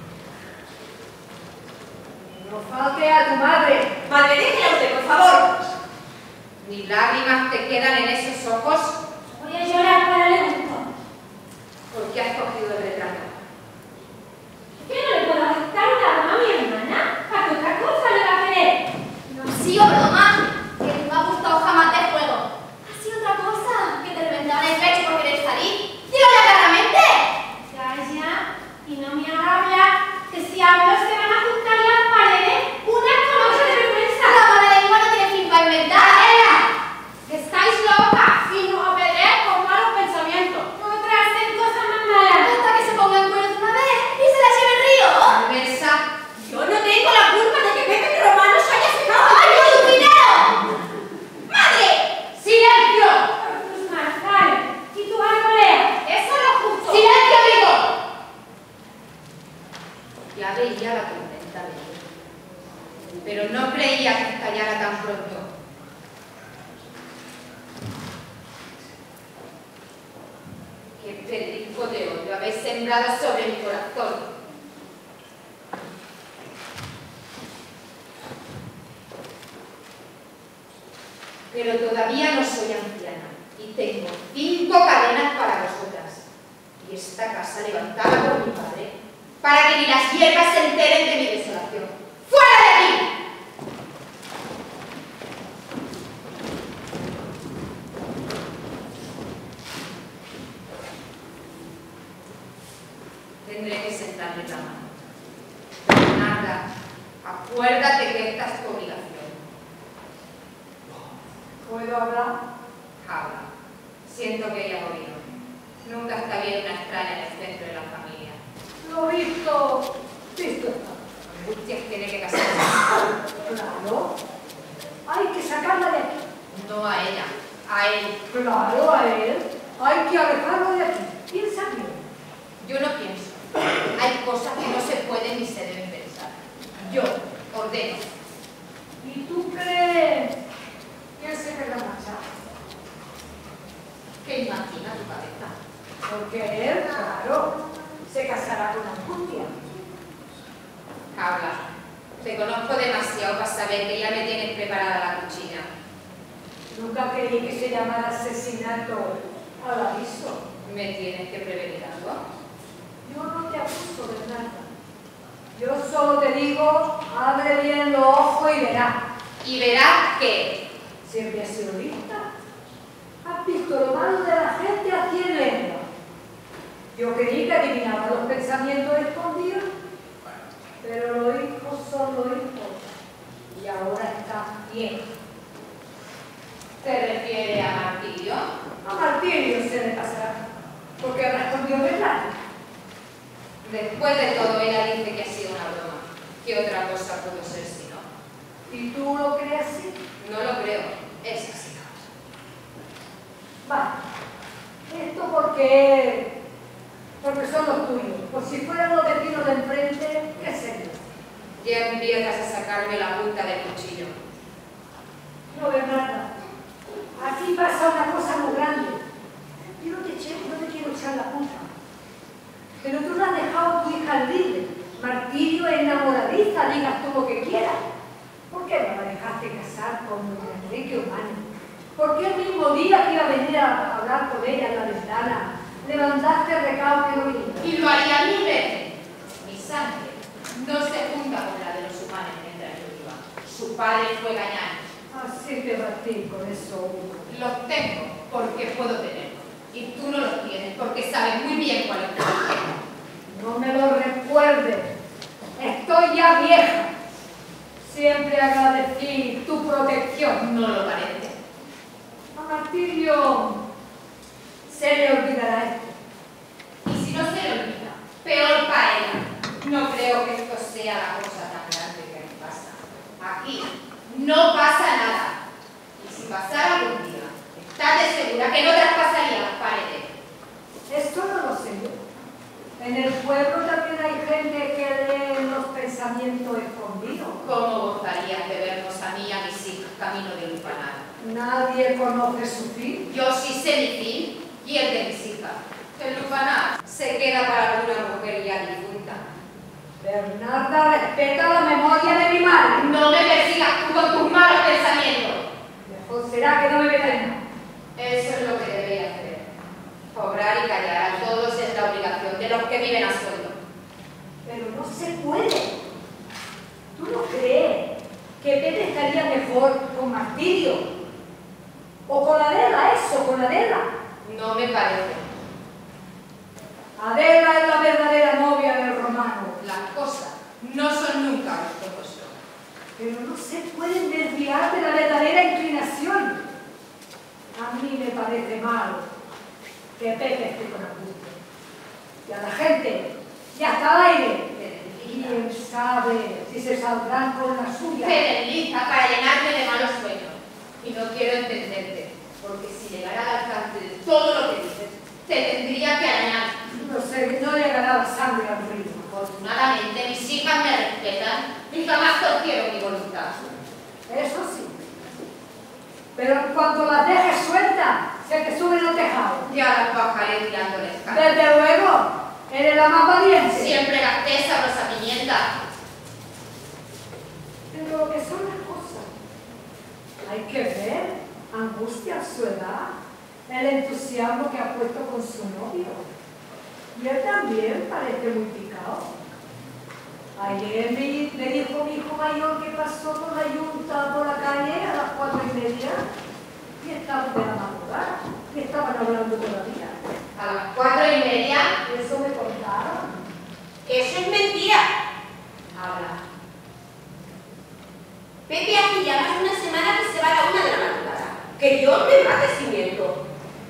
No falte a tu madre. Madre, déjela usted, por favor. Ni lágrimas te quedan en esos ojos. Voy a llorar para el gusto. ¿Por qué has cogido el retrato? ¿Qué no le puedo gastar una broma a mi hermana? ¿Para qué otra cosa le va a querer? No ha sido broma, que no me ha gustado jamás del juego. Ha sido otra cosa, que te reventaban el pecho por querer salir. ¡Dígalo claramente! Ya, y no me habla, que si hablo se van a juntar las paredes, una con otra de vergüenza. La mala lengua no tiene fin para inventar. ¡Que estáis locas! Y nos apedreáis con malos pensamientos. Otras hacen cosas más malas. Hasta que se pongan cuernos una vez y se la lleve el río. Versa. Yo no tengo la culpa de que Pepe el Romano se haya fijado. ¡Ay, no, tu dinero! ¡Madre! ¡Silencio! Tus marzales y tus arboleas. Eso es lo justo. ¡Silencio, digo! Ya veía la tormenta venir, pero no creía que estallara tan pronto. ¡Qué pedrico de odio habéis sembrado sobre mi corazón! Pero todavía no soy anciana y tengo 5 cadenas para vosotras. Y esta casa levantada por mi padre, para que ni las hierbas se enteren de mi desolación. ¡Fuera de aquí! Tendré que sentarle la mano. Bernarda, acuérdate que esta es tu obligación. ¿Puedo hablar? Habla. Siento que ella ha morido. Nunca está bien una extraña en el centro de la familia. Lo visto está. Angustias tiene que casarse. Claro. Hay que sacarla de aquí. No a ella, a él. Claro, a él. Hay que alejarlo de aquí. Piensa bien. Yo no pienso. Hay cosas que no se pueden ni se deben pensar. Yo ordeno. ¿Y tú crees que se querrá marchar? ¿Qué imagina tu cabeza? Porque él, claro, se casará con Angustia. Habla. Te conozco demasiado para saber que ya me tienes preparada la cuchilla. Nunca creí que se llamara asesinato al aviso. ¿Me tienes que prevenir algo? Yo no te acuso de nada. Yo solo te digo, abre bien los ojos y verás. ¿Y verás qué? Siempre has sido lista. Has visto lo malo de la gente a 100 lenguas. Yo creí que adivinaba los pensamientos escondidos, pero los hijos son los hijos. Y ahora están bien. ¿Te refieres a Martirio? A Martirio se le pasará, porque respondió verdad. Después de todo, ella dice que ha sido una broma. ¿Qué otra cosa pudo ser si no? ¿Y tú lo crees así? No lo creo. Es así. Vale. Esto porque son los tuyos. Por si fueran los vecinos de enfrente, ¿qué sería? Ya empiezas a sacarme la punta del cuchillo. No, Bernarda. Aquí pasa una cosa muy grande. Yo no te quiero echar la culpa. Pero tú no has dejado a tu hija libre. Martirio es enamoradiza, digas tú lo que quieras. ¿Por qué no la dejaste casar con don Enrique Humano? ¿Por qué el mismo día que iba a venir a hablar con ella en la ventana, le mandaste el recado que no viniera? Y lo haría 1000 veces. Mi sangre no se junta con la de su padre fue gañán. Así te batí con eso. Los tengo porque puedo tenerlos. Y tú no los tienes porque sabes muy bien cuál es tu problema. No me lo recuerdes. Estoy ya vieja. Siempre agradecí tu protección. No lo parece. A Martirio se le olvidará esto. Y si no se le olvida, peor para ella. No creo que esto sea la cosa tan grande que me pasa. Aquí no pasa nada. Y si pasara algún día, estate segura que no traspasaría las paredes. Esto no lo sé yo. En el pueblo también hay gente que lee los pensamientos escondidos. ¿Cómo gozarías de vernos a mí y a mis hijas camino de Lupanar? Nadie conoce su fin. Yo sí sé mi fin y el de mis hijas. El Lupanar se queda para alguna mujer ya difunta. Bernarda, respeta la memoria de mi madre. No me persigas tú con tus malos pensamientos. Mejor será que no me metas en nada. Eso es lo que debería hacer. Obrar y callar a todos es la obligación de los que viven a sueldo. Pero no se puede. ¿Tú no crees que Pepe estaría mejor con Martirio? O con Adela, eso, con Adela. No me parece. Adela es la verdadera novia del romano. Las cosas no son nunca como son. Pero no se pueden desviar de la verdadera inclinación. A mí me parece malo que Pepe esté con Angustia. Y a la gente, y hasta al aire. ¿Quién sabe si se saldrán con la suya? Te desliza para llenarme de malos sueños. Y no quiero entenderte, porque si llegara al alcance de todo lo que dices, te tendría que arañar. No sé, no llegará la sangre al río. Afortunadamente, mis hijas me respetan y jamás torcieron mi voluntad. Eso sí. Pero en cuanto las dejes sueltas, se te suben los tejados. Ya las bajaré tirándoles cara. Desde luego, eres la más valiente. Siempre gasté sabrosa pimienta. Pero lo que son las cosas, hay que ver Angustia a su edad, el entusiasmo que ha puesto con su novio. Y él también parece muy picado. Ayer me dijo mi hijo mayor que pasó por la yunta por la calle a las 4:30 y estaban de la madrugada y estaban hablando todavía. A las 4:30. Eso me contaron. Eso es mentira. Habla. Pepe hace ya más de una semana que se va a la 1 de la madrugada. Que Dios me mate si miento.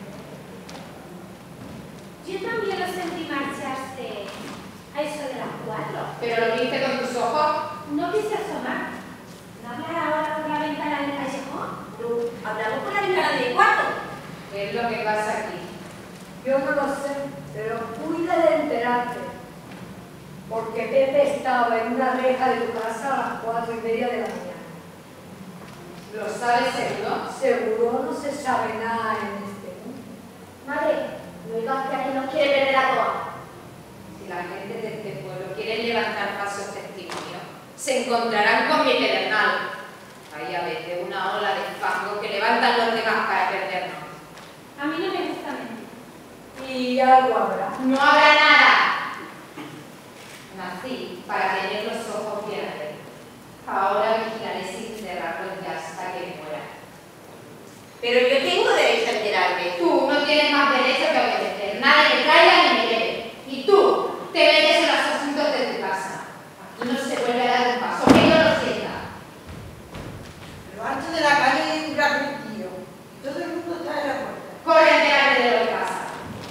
Yo también lo sentí marcharse a eso de las 4. ¿Pero lo viste con tus ojos? No quise asomar. ¿No hablar ahora por la ventana del callejón? Tú, hablamos por la ventana del cuarto. ¿Qué es lo que pasa aquí? Yo no lo sé, pero cuida de enterarte. Porque Pepe estaba en una reja de tu casa a las 4:30 de la mañana. ¿Lo sabes seguro? Seguro no se sabe nada en este mundo. Madre, no digas que aquí nos quiere perder a todas. Si la gente de este pueblo quiere levantar falsos testimonios, se encontrarán con mi pedernal. Hay a veces una ola de fango que levantan los demás para perdernos. A mí no me gusta mentir. Y algo habrá. ¡No habrá nada! Nací para tener los ojos bien abiertos. Ahora vigilaré sin cerrarlos ya hasta que muera. Pero yo tengo derecho a enterarme. Tú no tienes más derecho que obedecer. Nadie me traiga ni me lleve. Y tú te metes en los asuntos de tu casa. Aquí no se vuelve a dar un paso, que yo lo sienta. Pero antes de la calle hay un gran tío. Todo el mundo está en la puerta. Corre a enterarme de lo que pasa.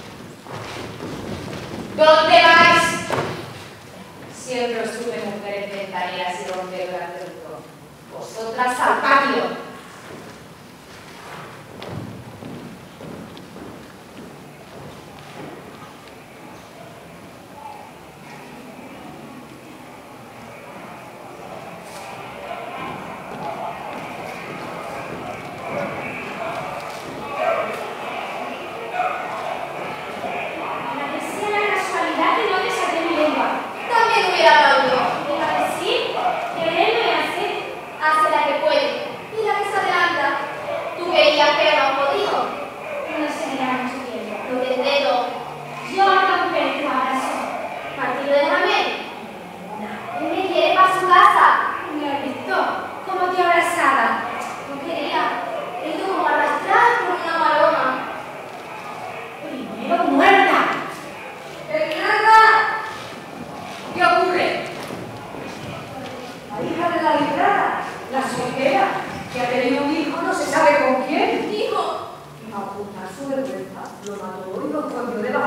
¿Dónde vais? Siempre os sube mujeres ventaneras y rompedoras del todo. Vosotras al patio. Agradecía la casualidad que no desaté mi lengua. También hubiera hablado yo. Debo decir que él no es así. Hace la que puede y la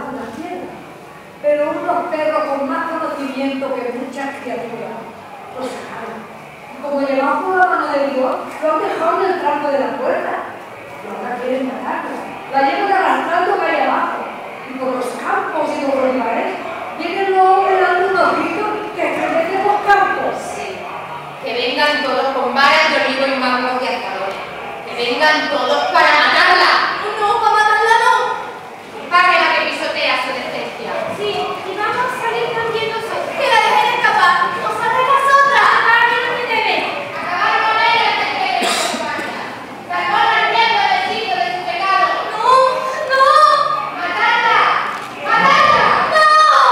de una piedra, pero unos perros con más conocimiento que muchas criaturas lo sacaron. Y como llevaban por la mano de Dios, lo han dejado en el trampo de la puerta. Y ahora quieren matarlo. La llevan arrastrando calle abajo. Y por los campos y por los olivares vienen los hombres dando unos gritos que estremecen los campos. Sí. Que vengan todos con varas de olivo y mangos y azadores. Que vengan todos para matarla. No, para matarla no. Pague la que pisotea su decencia. Sí, y vamos a salir también nosotros. Que la dejen escapar. ¡No salga nosotras! ¡Pague lo que debe! Acabar con ella antes que ella se vaya. Salvar al diablo del sitio de su pecado. ¡No! ¡No! ¡Matarla! ¡Matarla! ¡No!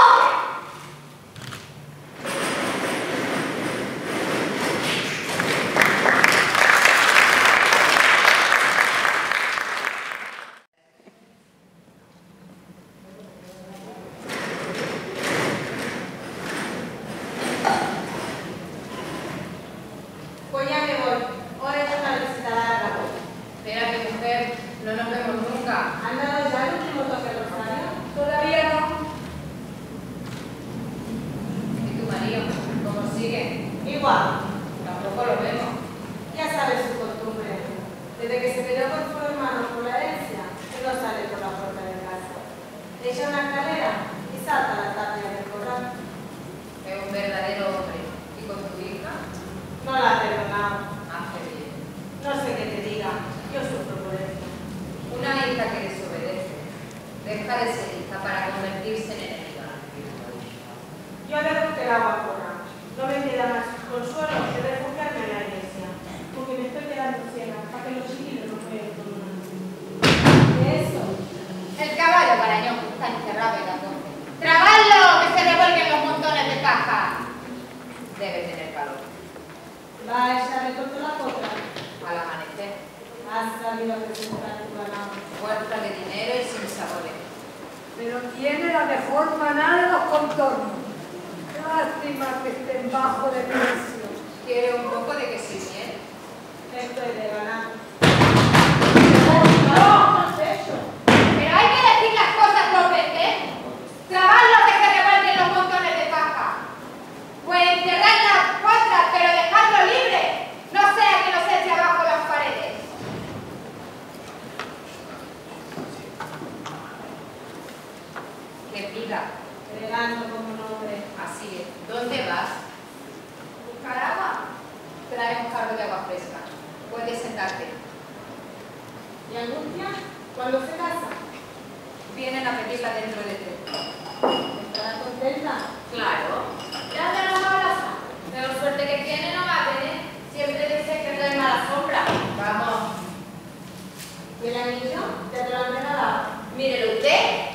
Pues ya me voy. Hoy es una visita larga. Espérate, mujer. No nos vemos nunca. ¿Han dado ya el último toque al rosario? Todavía no. ¿Y tu marido? ¿Cómo sigue? Igual. Tampoco lo vemos. Ya sabes su costumbre. Desde que se peleó con su hermano por la herencia, él no sale por la puerta de casa. Echa una escalera y salta a la tapia del corral. Es un verdadero hombre. ¿Y con tu hija? No la ha perdonado. Hace bien. No sé qué te diga. Yo sufro por esto. Una hija que desobedece deja de ser hija para convertirse en enemiga. Yo dejo que el agua corra. No me queda más consuelo que refugiarme en la iglesia, porque me estoy quedando ciega para que los chiquillos no jueguen con una. Eso. El caballo parañón que está encerrado en la torre. ¡Trabadlo! ¡Que se revuelquen los montones de paja! Debe tener calor. Va a echarle todo la contra. Al amanecer, Has sabido presentar tu ganado. huerta de dinero y sin sabores. Pero tiene la mejor manada de los contornos. Lástima que estén bajo de precio. ¿Quiere un poco de queso y miel? Estoy de ganado. ¡No! Pero hay que decir las cosas dos veces. Trabadlo que se revuelven los montones de paja. Pues enterrar las cosas, pero dejarlo libre. No sea que nos eche abajo las paredes. Que pida. Elegante como un hombre. Así es. ¿Dónde vas? ¿Buscar agua? Trae un jarro de agua fresca. Puedes sentarte. ¿Y angustia? ¿Cuándo se casa? Vienen a pedirla dentro de 3. ¿Estará contenta? Claro. Ya te nos abraza. Peor suerte que tiene no va a tener. Siempre dice que trae mala sombra. Vamos. ¿Y el anillo? ¿Te lo han regalado? Mírelo usted.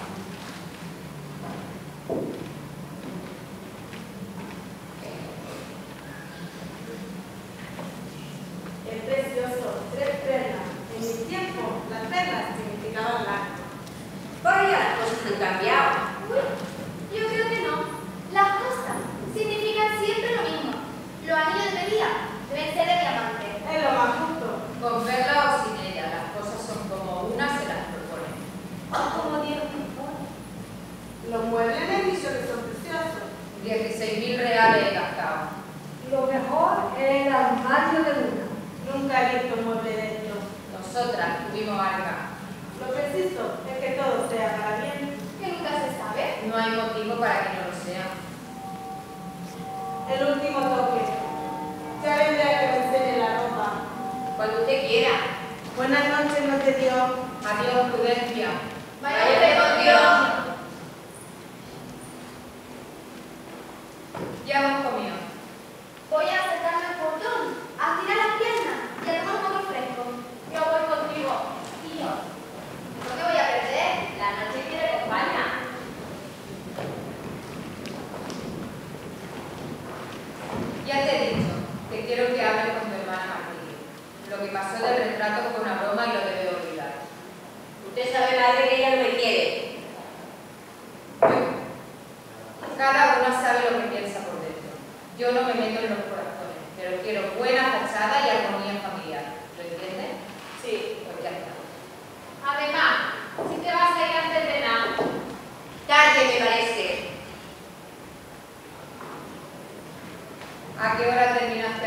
Es precioso. 3 perlas. En mi tiempo, las perlas significaban largo. Vaya, las cosas han cambiado. Uy, yo creo que no. Las cosas significan siempre lo mismo. Los anillos de día deben ser de diamante. Es lo más justo. Con verla o sin ella, las cosas son como una se las propone. Como Dios nos pone. Los muebles me han dicho que son preciosos. 16.000 reales he gastado. Lo mejor es el armario de luna. Nunca he visto un mueble dentro. Nosotras tuvimos arca. Lo preciso es que todo sea para bien. Que nunca se sabe. No hay motivo para que no lo sea. El último toque. Ya vendrá que me enseñe la ropa. Cuando usted quiera. Buenas noches, no te dio. Adiós, Prudencia. Vaya usted con Dios. Ya hemos comido. Voy a acercarme al portón, a tirar las piernas y a tomar un poco fresco. Yo voy contigo. Tío, no me voy a perder. La noche quiere acompañar. Ya te he dicho que quiero que hables con tu hermana Martín. Lo que pasó del retrato fue una broma y lo debe olvidar. Usted sabe, madre, que ella no me quiere. Cada una sabe lo que piensa por dentro. Yo no me meto en los corazones, pero quiero buena fachada y armonía familiar. ¿Lo entiendes? Sí. Pues ya está. Además, si te vas a ir antes de nada,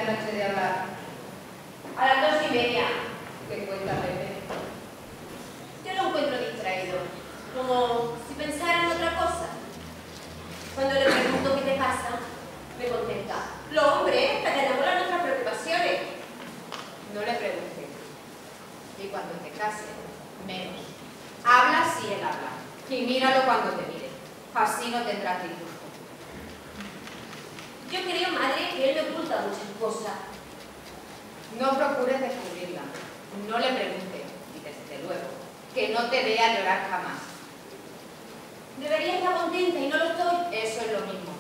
noche de hablar? A las 2:30. ¿Qué cuenta Pepe? Yo lo encuentro distraído, como si pensara en otra cosa. Cuando le pregunto qué te pasa, me contesta: lo hombre, que tenemos las nuestras preocupaciones. No le preguntes. Y cuando te cases, menos. Habla si él habla. Y míralo cuando te mire. Así no tendrás disgusto. Yo creo, madre, que él me oculta muchas cosas. No procures descubrirla. No le preguntes. Y desde luego, que no te vea llorar jamás. Debería estar contenta y no lo estoy. Eso es lo mismo.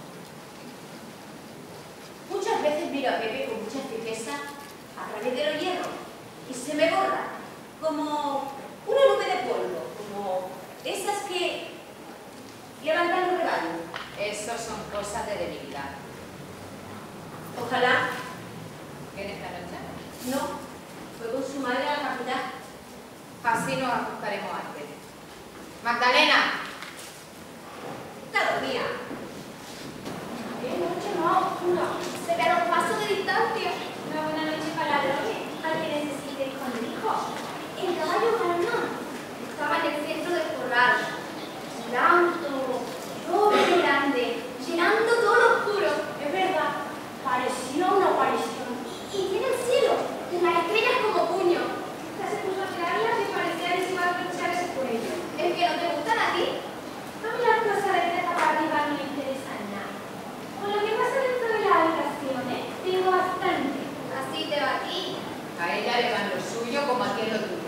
Muchas veces miro a Pepe con mucha tristeza a través de los hierros y se me borra como una nube de polvo, como esas que levantan los rebaños. Eso son cosas de debilidad. Ojalá. ¿Viene esta noche? No, fue con su madre a la capital. Así nos ajustaremos antes. ¡Magdalena! Está dormida. ¡Qué noche más oscura! Se ve a los pasos de distancia. Una buena noche para ladrones, al que necesite escondrijo. El caballo Carnón estaba en el centro del corral, blanco, doble grande, llenando todo lo oscuro. Es verdad, parecía una aparición. Y tiene el cielo, y las estrellas como puño. Esta se puso a mirarlas y parecía que se iba a troncharse por ello. ¿Es que no te gustan a ti? A mí las cosas de esta para arriba no me interesan nada. Con lo que pasa dentro de las habitaciones, tengo bastante. Así te va a ti. A ella le dan lo suyo como a ti lo tuyo.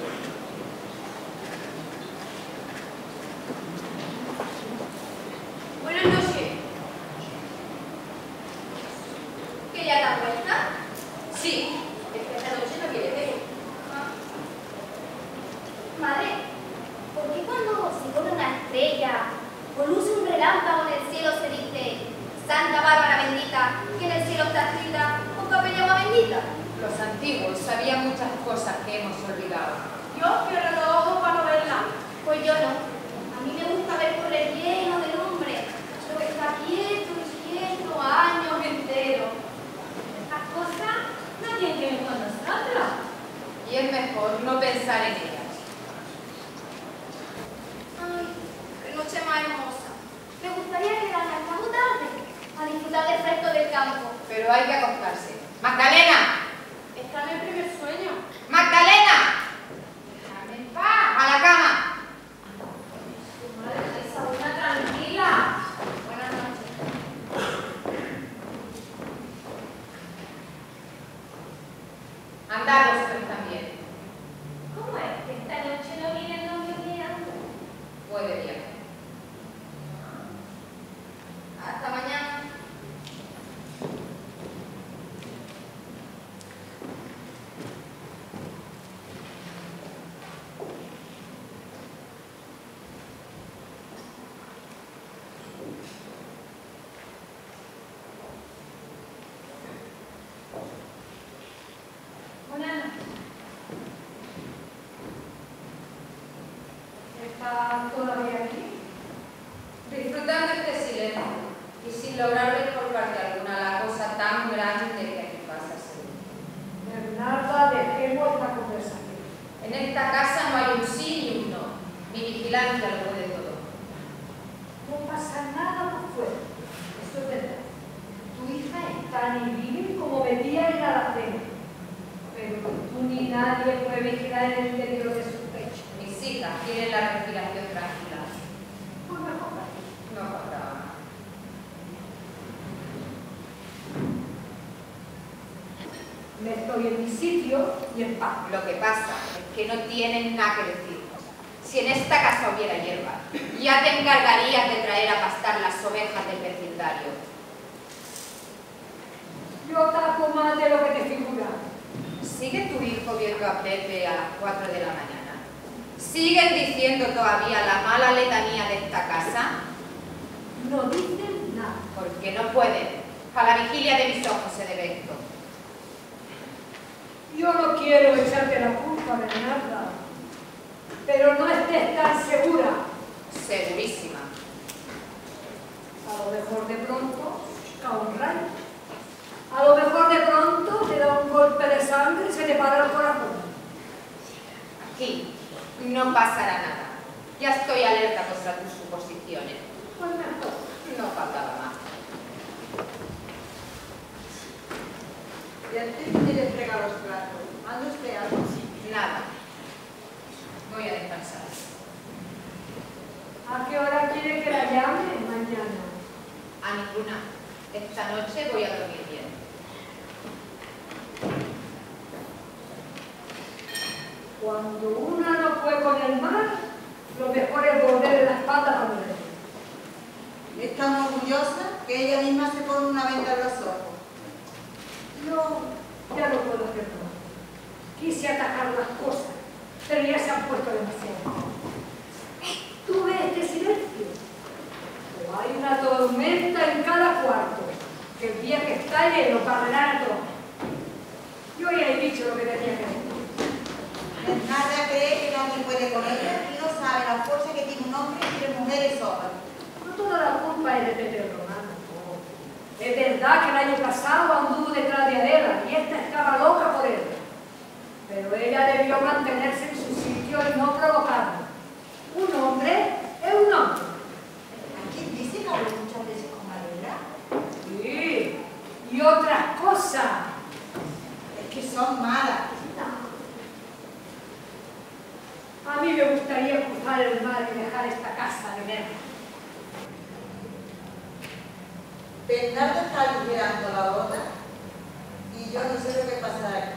Buenas noches. ¿Que ya te acuestas? Sí, es que esta noche no viene Pepe. Madre, ¿por qué cuando se pone una estrella o luce un relámpago en el cielo se dice Santa Bárbara bendita, que en el cielo está escrita con papel y agua bendita? Los antiguos sabían muchas cosas que hemos olvidado. Yo cierro los ojos para no verla. Pues yo no. A mí me gusta ver correr lleno de lumbre, lo que está quieto y quieto años enteros. Estas cosas no tienen que ver con nosotros. Y es mejor no pensar en ellas. Ay, qué noche más hermosa. Me gustaría quedarme hasta muy tarde a disfrutar del fresco del campo. Pero hay que acostarse. ¡Magdalena! Está en el primer sueño. ¡Magdalena! ¡Déjame en paz! ¡A la cama! Madre, esa una tranquila. Buenas noches. Andad vosotros también. ¿Cómo es que esta noche no viene el novio mirando? Puede bien. Hasta mañana. Buenas noches. ¿Está todavía aquí? Disfrutando este silencio y sin lograr ver por parte alguna la cosa tan grande que aquí pasa seguro. Bernarda, dejemos esta conversación. En esta casa no hay un sí ni un no. Mi vigilancia lo puede todo. No pasa nada por fuera. Eso es verdad. Tu hija está ni vive como metida en la alacena. Pero tú ni nadie puede vigilar en el interior de su pecho. Mis hijas tienen la respiración tranquila. Pues mejor para ti. No faltaba nada. Me estoy en mi sitio y en paz. Lo que pasa es que no tienen nada que decir. Si en esta casa hubiera hierba, ya te encargarías de traer a pastar las ovejas del vecindario. Yo tapo más de lo que te figura. ¿Sigue tu hijo viendo a Pepe a las 4 de la mañana? ¿Siguen diciendo todavía la mala letanía de esta casa? No dicen nada. Porque no pueden. A la vigilia de mis ojos se debe esto. Yo no quiero echarte la culpa, Bernarda. Pero no estés tan segura. Segurísima. A lo mejor de pronto, a un rayo. A lo mejor de pronto te golpe de sangre y se le para el corazón. Aquí no pasará nada. Ya estoy alerta contra tus suposiciones. Pues mejor. No faltaba más. Y antes de le fregar los platos, ¿anda usted algo? Nada. Voy a descansar. ¿A qué hora quiere que la llame mañana? A ninguna. Esta noche voy a dormir bien. Cuando una no fue con el mar, lo mejor es volverle la espalda cuando le dé. Es tan orgullosa que ella misma se pone una venda en los ojos. No, ya no puedo hacer nada. Quise atacar las cosas, pero ya se han puesto demasiado. ¿Tú ves este silencio? O hay una tormenta en cada cuarto, que el día que estalle lo barrerán a todos. Yo ya he dicho lo que tenía que decir. Bernarda cree que no se puede con ella y no sabe la fuerza que tiene un hombre entre mujeres solas. No toda la culpa es de Pepe Romano. Es verdad que el año pasado anduvo detrás de Adela y esta estaba loca por él. Pero ella debió mantenerse en su sitio y no provocarlo. Un hombre es un hombre. ¿Quién dice que habló muchas veces con Adela? Sí, y otras cosas. Es que son malas. A mí me gustaría cruzar el mar y dejar esta casa de guerra. Bernardo está aligerando la boda y yo no sé lo que pasará aquí.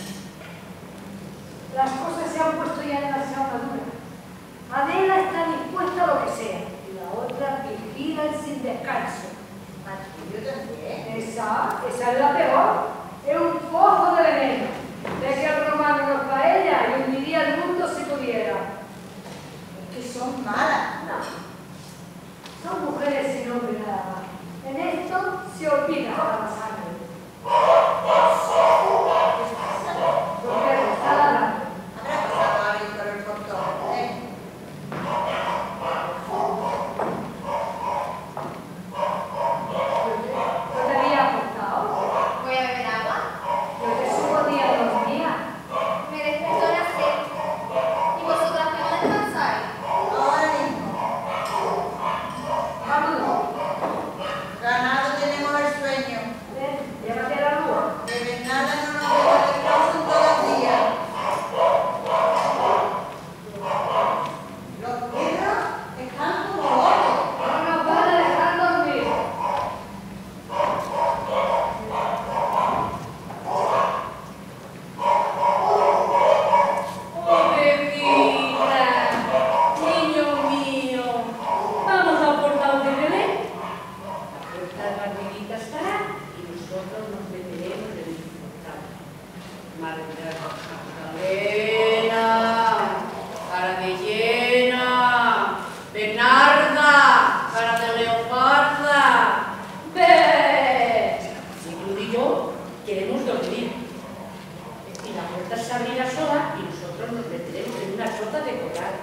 Las cosas se han puesto ya demasiado maduras. Adela está dispuesta a lo que sea y la otra vigila y sin descanso. Yo también. Esa es la peor. Es un pozo de veneno. De que el romano no es paella y hundiría el mundo si pudiera. Es que son malas. No. Son mujeres sin hombre nada más. En esto se olvida la sangre. Porque está ladrando. Habrá pasado alguien por el portón, ¿eh? ¿No te había acostado? Voy a beber agua. Yo te supo día de los días. Me despertó la sed. ¿Y vosotras qué no descansáis? Ahora mismo. Vámonos. Ganado tenemos el sueño. Ven, llévate la luz. De Bernarda no nos vemos descanso en todo el día. Los perros están como locos. No nos van a dejar dormir. ¡Oh, bebita! ¡Niño mío! ¿Vamos a portar de bebé? La puerta de Margarita estará y nosotros nos meteremos en el portal. Magdalena, cara de llena. Bernarda, cara de leoparda. ¡Ve! Sigrid y yo queremos dormir. Y la puerta se abrirá sola y nosotros nos meteremos en una sota de coral.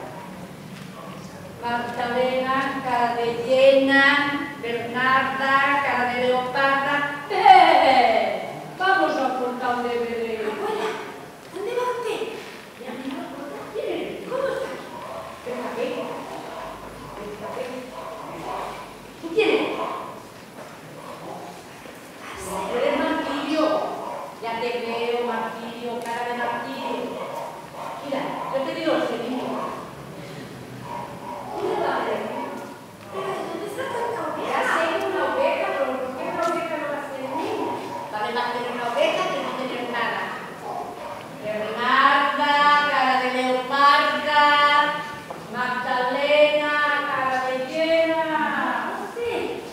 Magdalena, cara de llena. Bernarda, cara de leoparda. ¡Eh! Vamos a portar de bebé. Abuela, ¿dónde va usted? Mi amiga, ¿quién? ¿Cómo estás? Venga, venga. ¿Tú quién eres? Tú eres Martirio. Ya te veo, Martirio, cara de Martirio. Mira, yo te digo el segundo. ¿Dónde va a ver? ¿Pero de dónde saca esta Ya oveja? sé una oveja, pero ¿por qué una oveja no la hace niña? Vale más tener una oveja que no tener nada. Bernarda, cara de leoparda. Magdalena, cara de llena. Sí.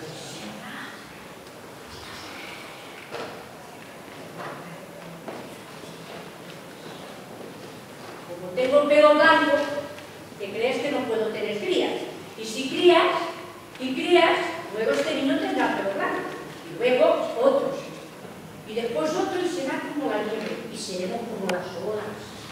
Como tengo el pelo blanco, ¿te crees que no puedo tener crías? Y si crías, luego este niño tendrá pelo blanco. Y luego otros. Y después otro y será como la nieve. Y seremos como las olas.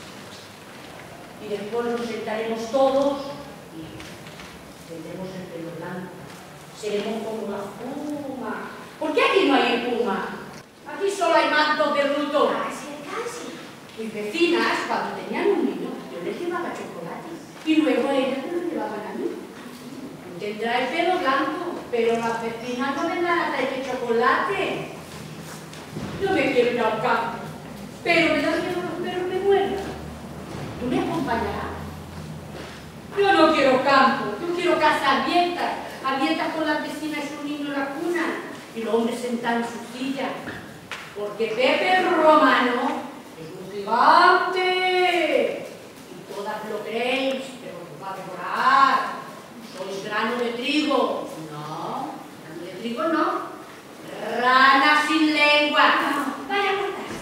Y después nos sentaremos todos y tendremos el pelo blanco. Seremos como la espuma. ¿Por qué aquí no hay espuma? Aquí solo hay mantos de luto. Casi, casi. Mis vecinas, cuando tenían un niño, yo les llevaba chocolate. Y luego ellas me lo llevaban a mí. Tendrá el pelo blanco, pero las vecinas no vendrán a traer chocolate. Yo me quiero ir al campo, pero me da miedo los perros me muerdan. ¿Tú me acompañarás? Yo no quiero campo, yo quiero casa abiertas con las vecinas y su niño en la cuna, y el hombre sentado en su silla. Porque Pepe el Romano es un gigante. Y todas lo creéis, pero os va a devorar. Sois grano de trigo. No, grano de trigo no. Rana sin lengua. No, vaya a cortarse.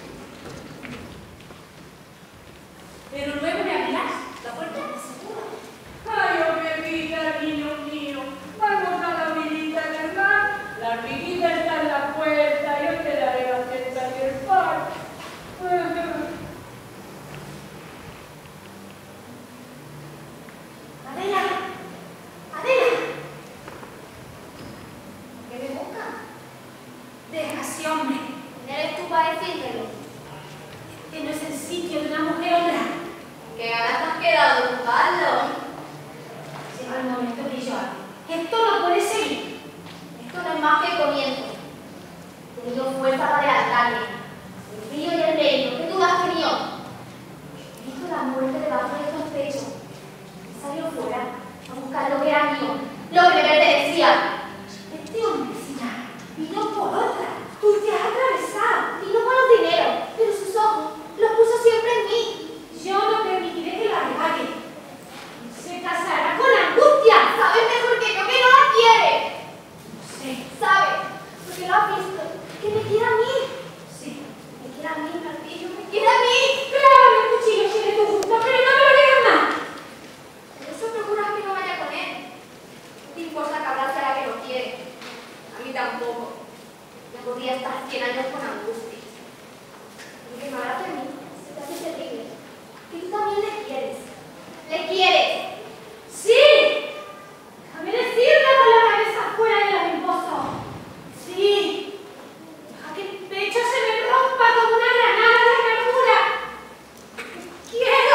Pero luego me abrirás la puerta. Ay, hormiguita, niño mío. Vamos a la orillita del mar. La hormiguita está en la puerta. Yo te daré la cesta y el pan. Adela, Adela. ¿Qué me busca? Deja ese hombre. ¿Quién eres tú para decírmelo? Este no es el sitio de una mujer honrada. ¿Qué ganas te has quedado de buscarlo? Llega el momento que yo hable. Esto no puede seguir. Esto no es más que comienzo. He tenido fuerza para adelantarme. El frío y el reino que tú has tenido. He visto la muerte debajo de estos techos. He salido fuera a buscar lo que era mío, lo que me pertenecía. Este hombrecita vino por otra. Tú te has atravesado. Vino por los dineros, pero sus ojos los puso siempre en mí. Yo no permitiré que la arrebaten. Se casará con Angustia. ¿Sabes mejor que yo que no la quiere? No sé. ¿Sabes? Porque lo has visto. Que me quiere a mí. Sí. Me quiere a mí, Martillo. Me quiere a mí. Clávame el cuchillo si eres tu gusto, pero no me lo digas más. Por eso procuras que no vaya con él. No te importa que abrace a la que lo quiere. A mí tampoco. Ya podría estar 100 años con Angustia. Y que me abrace a mí se te hace terrible. Que tú también le quieres. ¡Le quieres! ¡Sí! Déjame decirlo con la cabeza fuera del embozo. Sí. Deja que el pecho se me rompa como una granada de amargura. ¡Quiero!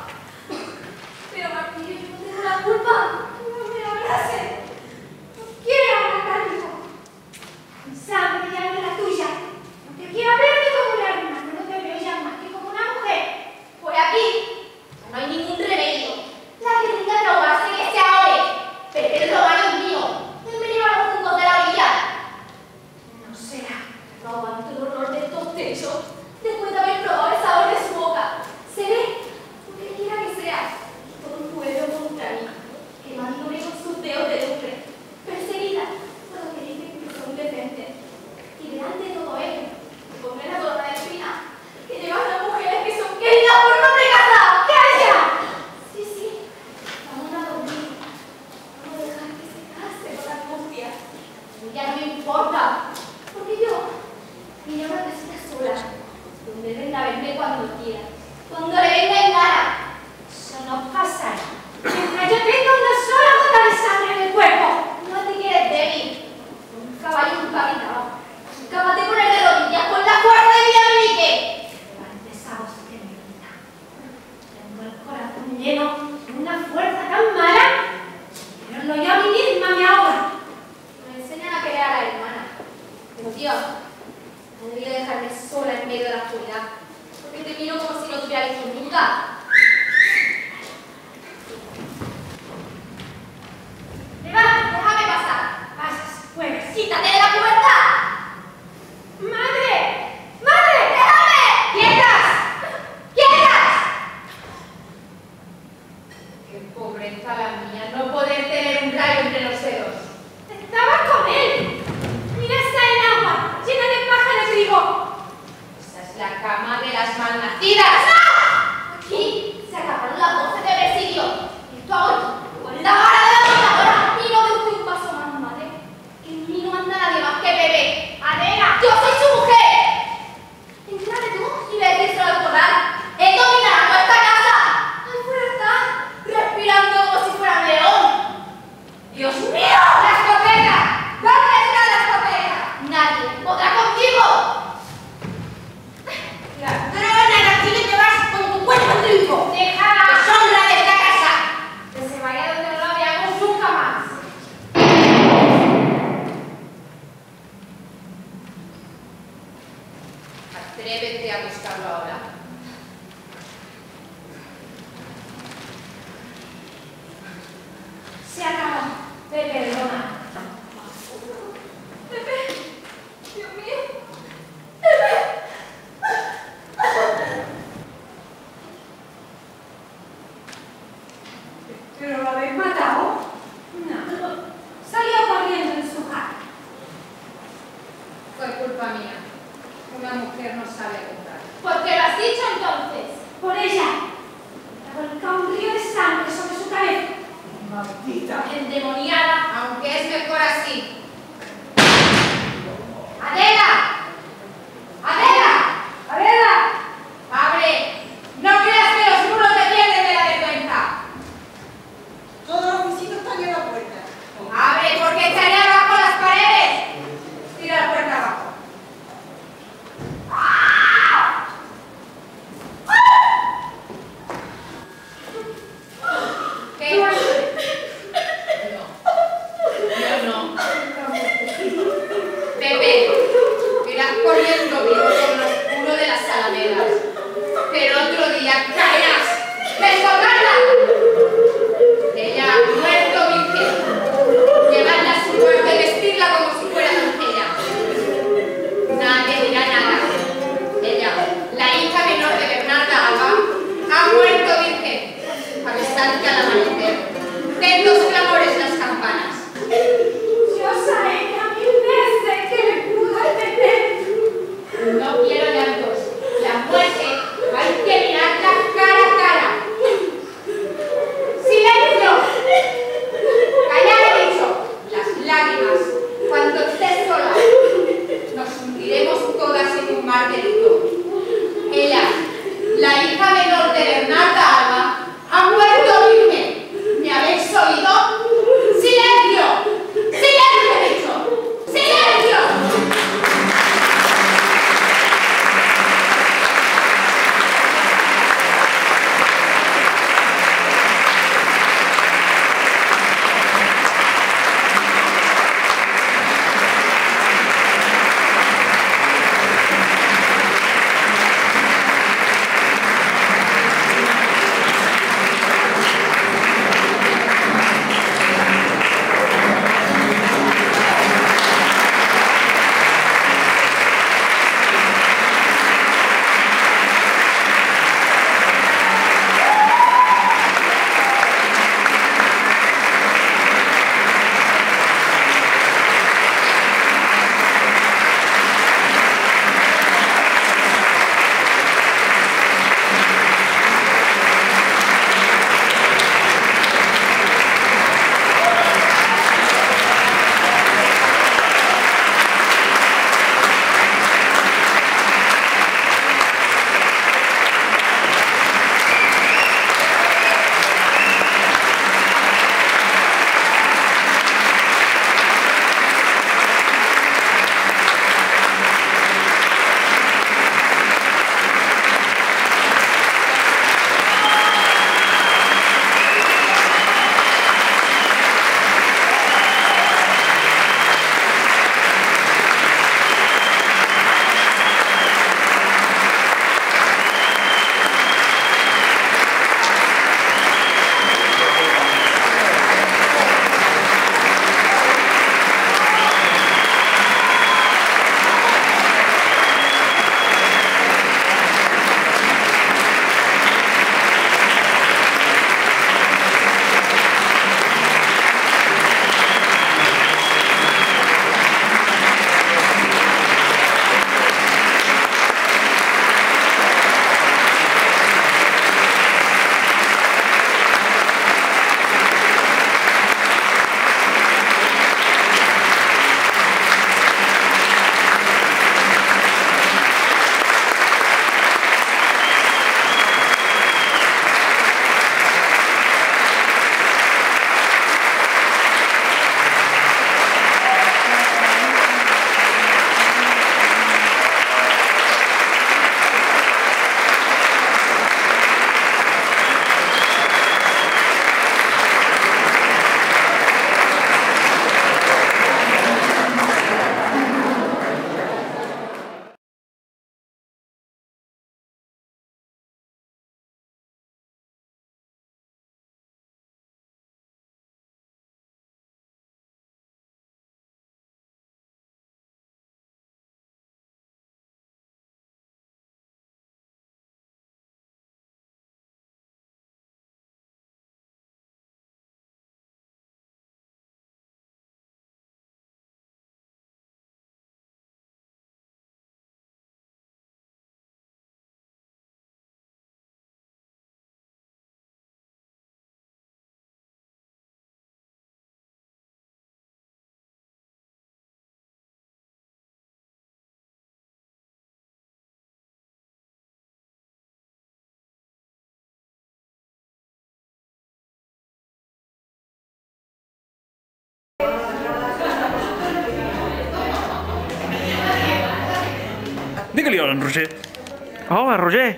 Pero Martillo, yo no tengo la culpa. No me abraces. No quiero matarlo. Mi sangre ya no es la tuya. No te quiero verte como una hermana. No te veo ya más que como una mujer. Por aquí no hay ningún remedio. La que tenga que ahogarse que se ahogue. Pero el romano es mío. Él me lleva a los puntos de la orilla. No será. No aguanto el horror de estos techos después de haber probado el sabor de su boca. Seré lo que quiera que sea. Todo un pueblo contra mí, quemándome con sus dedos de lumbre, perseguida por los que dicen que son decentes. Y delante de todo ello, me pondré la corona de espina que llevan las mujeres que son queridas por un hombre casado. ¡Calla! Sí, sí, vamos a dormir. Vamos a dejar que se case con la angustia. Ya no me importa, porque yo me llamo a estar sola, donde venga a verme cuando quiera, cuando le venga en gana. Eso no pasará. Mientras yo tenga una sola gota de sangre en el cuerpo. No te quieres débil, un caballo nunca habitado. Capaz de poner de rodillas con la fuerza de mi abrique. Levante esa voz que me grita. Tengo el corazón lleno de una fuerza tan mala. Pero yo a mí misma me ahoga. Me enseñan a querer a la hermana, pero Dios, no debió dejarme sola en medio de la oscuridad, porque te miro como si no tuviera hijos nunca. Déjame pasar. Pasas fuera. ¡Quítate de la puerta! ¡Madre! ¡Madre! ¡Déjame! ¡Quietas! ¡Quietas! Qué pobreza la mía, no poder tener un rayo entre los dedos. Estaba con él. Mira, está en agua, llena de paja de trigo. Esa es la cama de las malnacidas. ¡No! Aquí se acabaron las voces de presidio. Esto ahora, con la vara de la matadora, y no de usted un paso más, madre. Que en mí no manda nadie más que Pepe. ¡Adela! ¡Yo soy su mujer! Entrate tú y ve a decírselo al corral. ¡Él dominará toda esta casa! ¡Ahí fuera está! Respirando como si fuera un león. ¡Dios mío! ¡La escopeta! ¿Dónde está la escopeta? Nadie podrá contigo. una mujer no sabe contar. ¿Por qué lo has dicho entonces? Por ella. Le ha volcado un río de sangre sobre su cabeza. Maldita. Endemoniada. Aunque es mejor así. ¡Adela! ¡Adela! ¡Adela! ¡Abre! ¡No creas que los muros te pierden de la vergüenza! Todos los vecinos están en la puerta. ¡Abre porque echaré abajo las paredes! Tira la puerta abajo. ¿Qué? Digue-li hola, en Roger. Hola, Roger.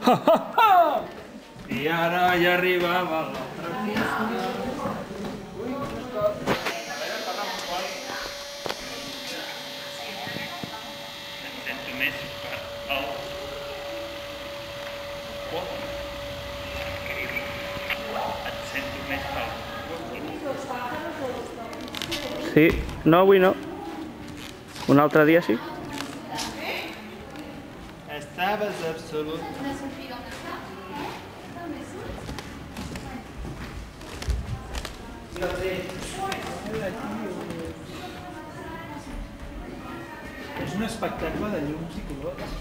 I ara ja arribava l'altra pista. Em sento més per al... Et sento més pel... Sí, no, avui no. Un altre dia sí. Estaves absolut. És un espectacle de llums i colors.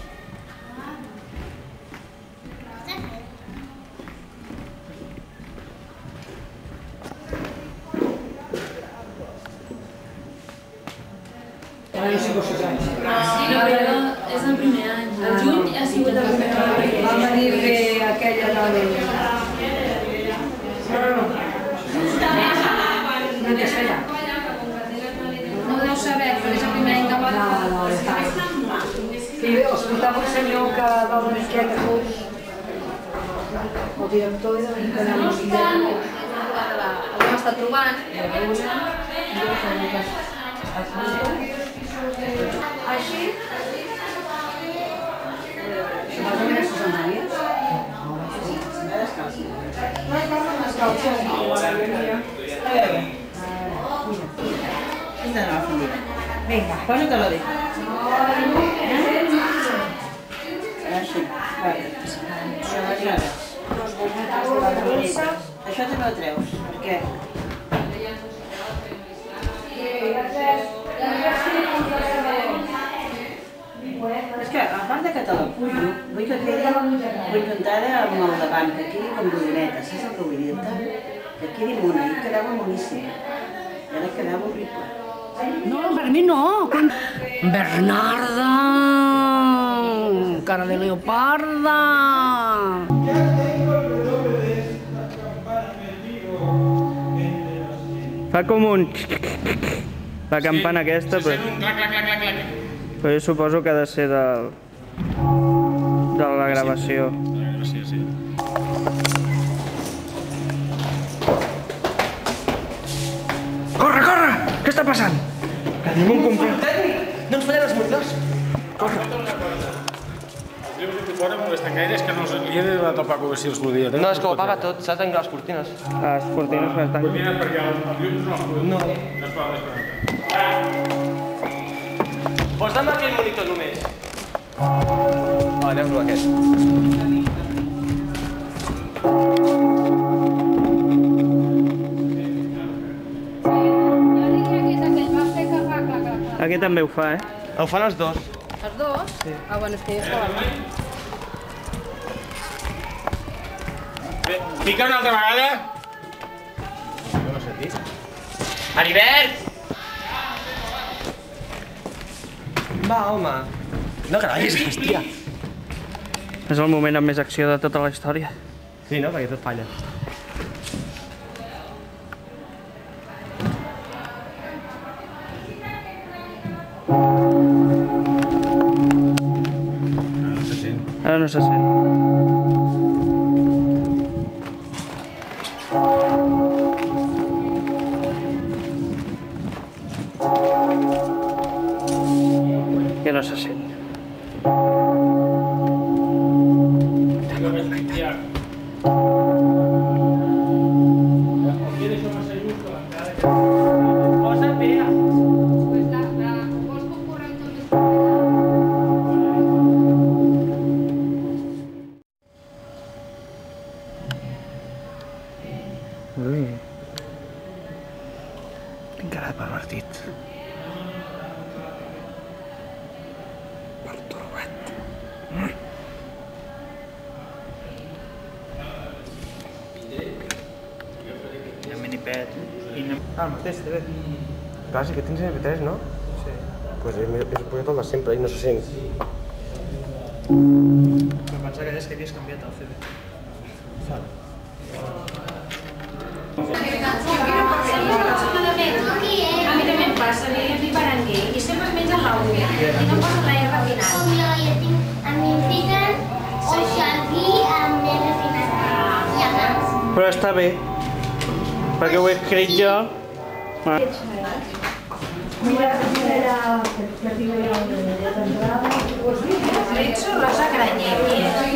No, però és el primer any. El juny ha sigut el primer any. Vam dir que aquella dona... No té espera. No ho deu saber, però és el primer any que va. No, està. I escoltava un senyor que va una miqueta fos el director de l'Incanal. Ho està trobant. Així? Vas a veure si són àvies? Venga, pónetelo de. Així, vale. Això te lo treus, perquè... És que, a part de que te la pujo, vull que quedi pintada amb el davant, que quedi com rodoneta, saps el que vull dir-te? Que quedi mona, i quedava moníssima. I ara quedava horrible. No, per mi no. Bernarda! Cara de leoparda! Fa com un... La campana aquesta, però... Però jo suposo que ha de ser de la gravació. Sí, sí. Corre, corre! Què està passant? Que tenim un complet. No ens fallen els monitors. Corre. Els llums aquí fora molesten gaire, és que no li he de tapar com si els volia. No, és que ho apaga tot, s'ha de tancar les cortines. Les cortines no estan... Cortines perquè els llums no es poden... No es poden desconnectar. Pots demanar aquell monitor només. Aneu-lo aquest. Aquest també ho fa, eh? Ho fan els dos. Els dos? Sí. Ah, bueno, és que jo estava mal. Bé, pica una altra vegada. No l'he sentit. Heribert! Va, home. No gravis, hòstia. És el moment amb més acció de tota la història. Sí, no? Perquè tot falla. Ara no se sent. Que no se sent. Ui. Tinc cara de pervertit. Pertorbat. I el minipet. Ah, el mateix, també. Clar, sí que tens MP3, no? Sí. Doncs és posat el de sempre i no se sent. Em pensava que deies que havies canviat el CD. A mi també em passa, a mi em dic baranguer i sempre es menja l'ou i no posa la R al final. Però està bé. Perquè ho he escrit jo. De hecho, Rosa Grañetti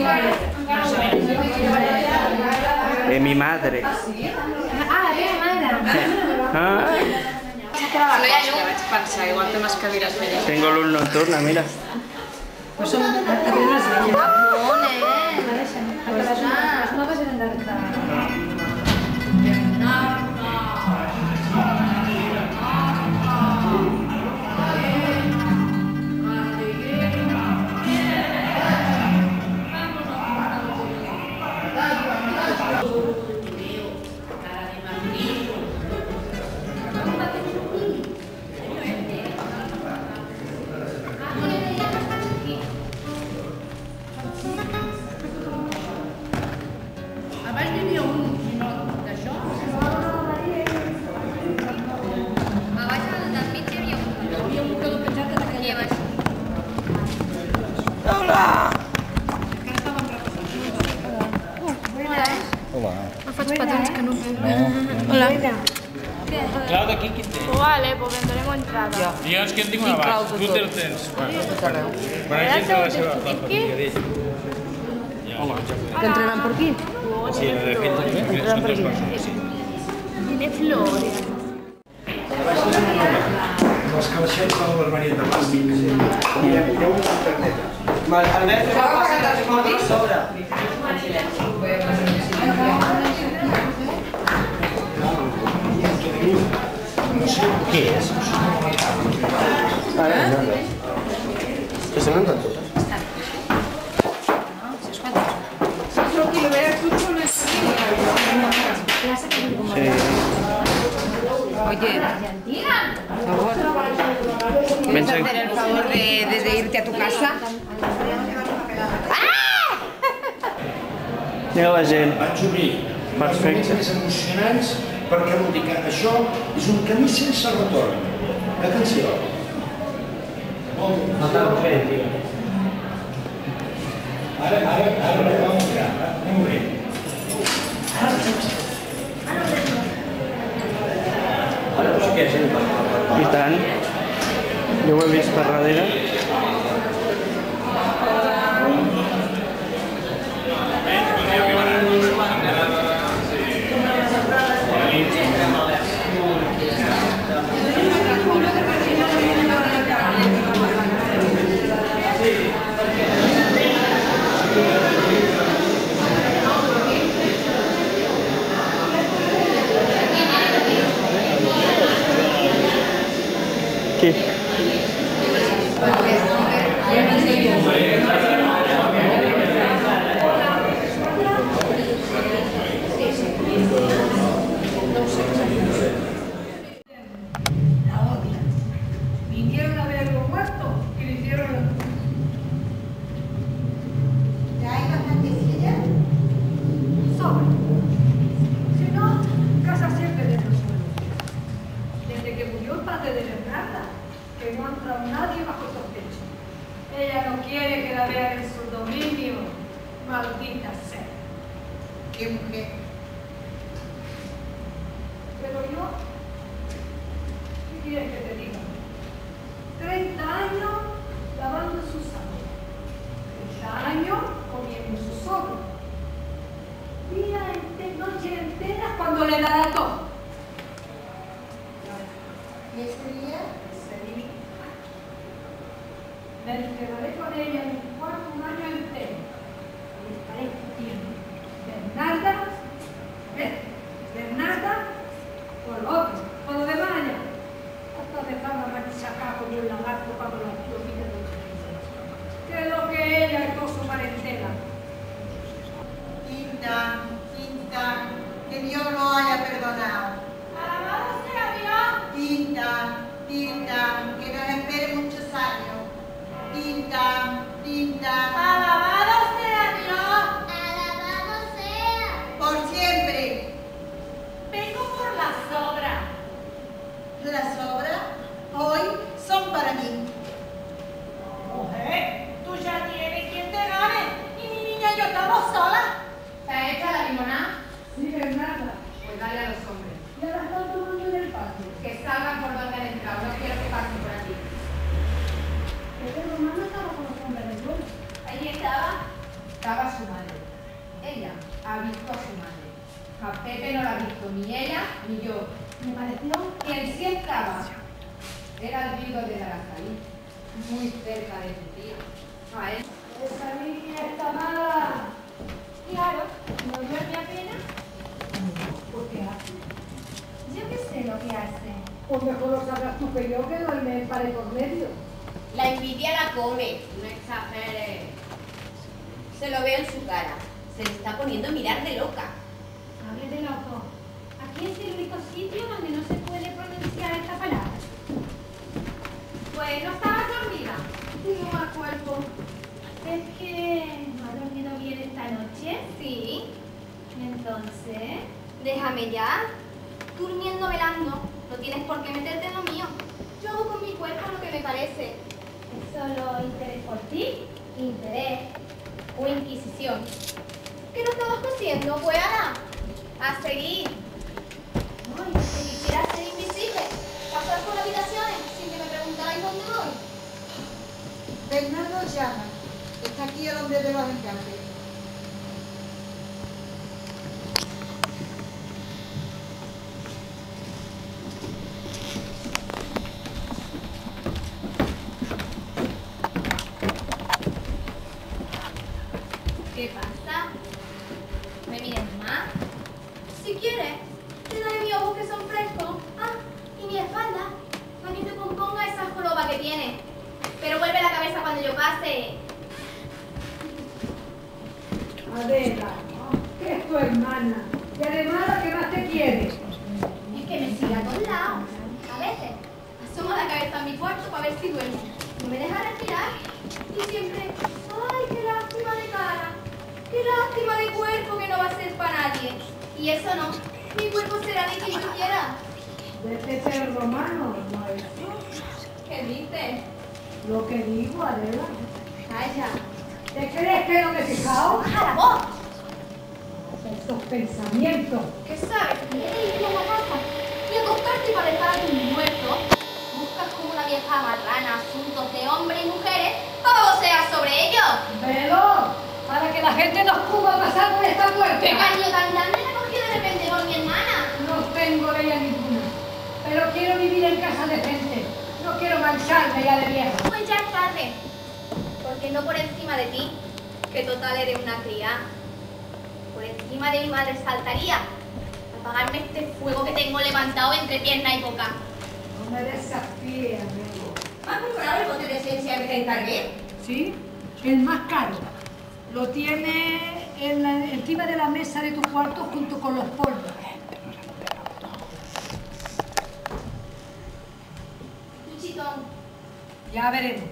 Es mi madre. Ah, la teva mare. Ah, No hi ha llum, vaig pensar, igual té unes cadires feines. tengo luz nocturna, mira. Pues som... No, No vas a andar. Abans n'hi havia un ninot d'això. A baix del mig hi havia un. Hi havia un mocador penjat en aquella baix. Hola! Encara estàvem repassant. Hola. Hola. No faig petons que no veu. No. Hola. Clau d'aquí qui té? Vale, pues vendrem entrada. Jo és que en tinc una base, tu te'l tens. Quan hagi entrat la seva família d'ell. Hola. ¿Que entrenan por aquí? Sí, la de aquell també, són tres persones, sí. Tiene flores. Les calaixetes de l'armari de plàstic. Hi ha una interneta. Albert, què passa que es mori sobre? Què és? Que semblen tant totes. Oye, por favor, ¿quieres hacer el favor de irte a tu casa? Mira la gent. Vaig obrir Perfecte. més emocionants perquè vol dir que això és un camí sense retorn. Atenció. Ara vamos a anem bé. Ara no sé què és, I tant. Jo ho he vist per darrere. Qui? Vinieron a ver algo muerto y le hicieron... ¿Ya hay bastante silla? Sobra. Si no, casa siempre de los suelos. Desde que murió el padre de Bernarda, que no ha entrado nadie bajo sospecha. Ella no quiere que la vean en su dominio. Maldita sea. ¿Qué mujer? Pero yo, ¿qué quieres que te diga? 30 años lavando su sangre. 30 años comiendo su sobra. Día entero, noche entera cuando le dará todo. ¿Y ese día? Ese día. Me enterraré con ella en mi cuarto un año entero. Y estaré discutiendo. Bernarda, Bernarda, por lo otro, por lo demás allá. Hasta dejarla machacar como un lagarto cuando la tío pide de que es lo que ella es con su parentela. Quinta, que Dios lo haya perdonado. Alabado sea Dios. Quinta, que nos espere muchos años. Quinta. Alabado sea Dios. Alabado sea. Por siempre. Vengo por la sobra. Las obras hoy son para mí. Mujer, tú ya tienes quien te gane. Y mi niña y yo estamos solas. ¿Está hecha la limonada? Sí, Bernarda. Era el viudo de Arajalí, muy cerca de tu tía. A él. Esa niña está mala. Claro, ¿no duerme apenas? ¿Por qué hace? Yo qué sé lo que hace. Pues mejor lo sabrás tú que yo, que duerme en pared por medio. La envidia la come, no exageres. Se lo veo en su cara. Se le está poniendo a mirar de loca. Hable de loco. Aquí es el único sitio donde no se puede pronunciar esta palabra. Pues no estabas dormida. Sí, no me acuerdo. Es que no ha dormido bien esta noche. Sí. ¿Y entonces? Déjame ya. Durmiendo, velando. No tienes por qué meterte en lo mío. Yo hago con mi cuerpo lo que me parece. ¿Es solo interés por ti? Interés o inquisición. ¿Qué no estabas cosiendo? Pues Ana, a seguir. Ay, si quisiera ser invisible, pasar por habitaciones sin que me preguntarais dónde voy. Bernardo llama. Está aquí el hombre de los encantes. ¿Qué pasa? ¿Me miras más? Si quieres, te daré mis ojos que son frescos. Ah, y mi espalda, para que te componga esa joroba que tienes. Pero vuelve la cabeza cuando yo pase. Adela, que es tu hermana. Y además la que más te quiere. Es que me sigue a todos lados. A veces asomo la cabeza en mi cuarto para ver si duermo. No me deja respirar. Y siempre, ¡ay, qué lástima de cara! ¡Qué lástima de cuerpo que no va a ser para nadie! Y eso no, mi cuerpo será de quien yo quiera. De ser romano, ¿no es eso? ¿Qué dices? Lo que digo, Adela. Calla. ¿Te crees que no me he fijado? ¡Baja la voz! Estos pensamientos. ¿Qué sabes? Que quieres ir a la casa y acostarte para dejar a tus muertos. Buscas como una vieja marrana asuntos de hombres y mujeres para vocear sobre ellos. ¡Velo! Para que la gente nos cubra pasar por esta puerta. ¿Qué caño tan grande me cogió de repente con mi hermana? No tengo de ella ninguna. Pero quiero vivir en casa de gente. No quiero mancharme ya de vieja. Pues ya es tarde. Porque no por encima de ti, que total eres una cría. Por encima de mi madre saltaría a apagarme este fuego que tengo levantado entre pierna y boca. No me desafíes, amigo. ¿Has comprado el bote de esencia que te encargué? ¿Sí? El más caro. Lo tiene encima de la mesa de tu cuarto junto con los polvos. Tu chitón, Ya veremos.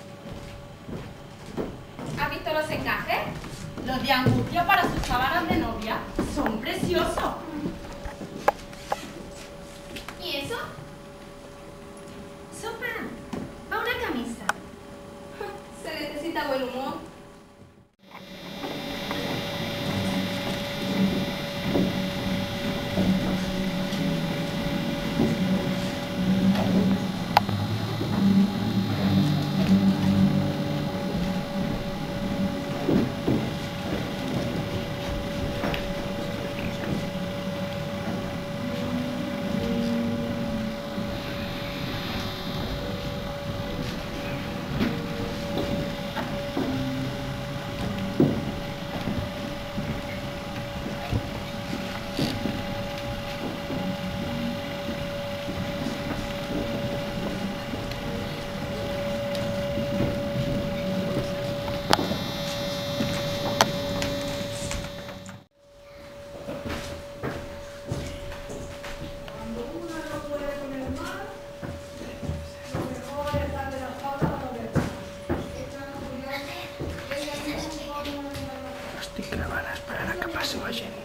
¿has visto los encajes? Los de Angustia para sus sábanas de novia son preciosos. ¿Y eso? Sopa, va una camisa. Se necesita buen humor. Estic gravant, esperant a que passi la gent.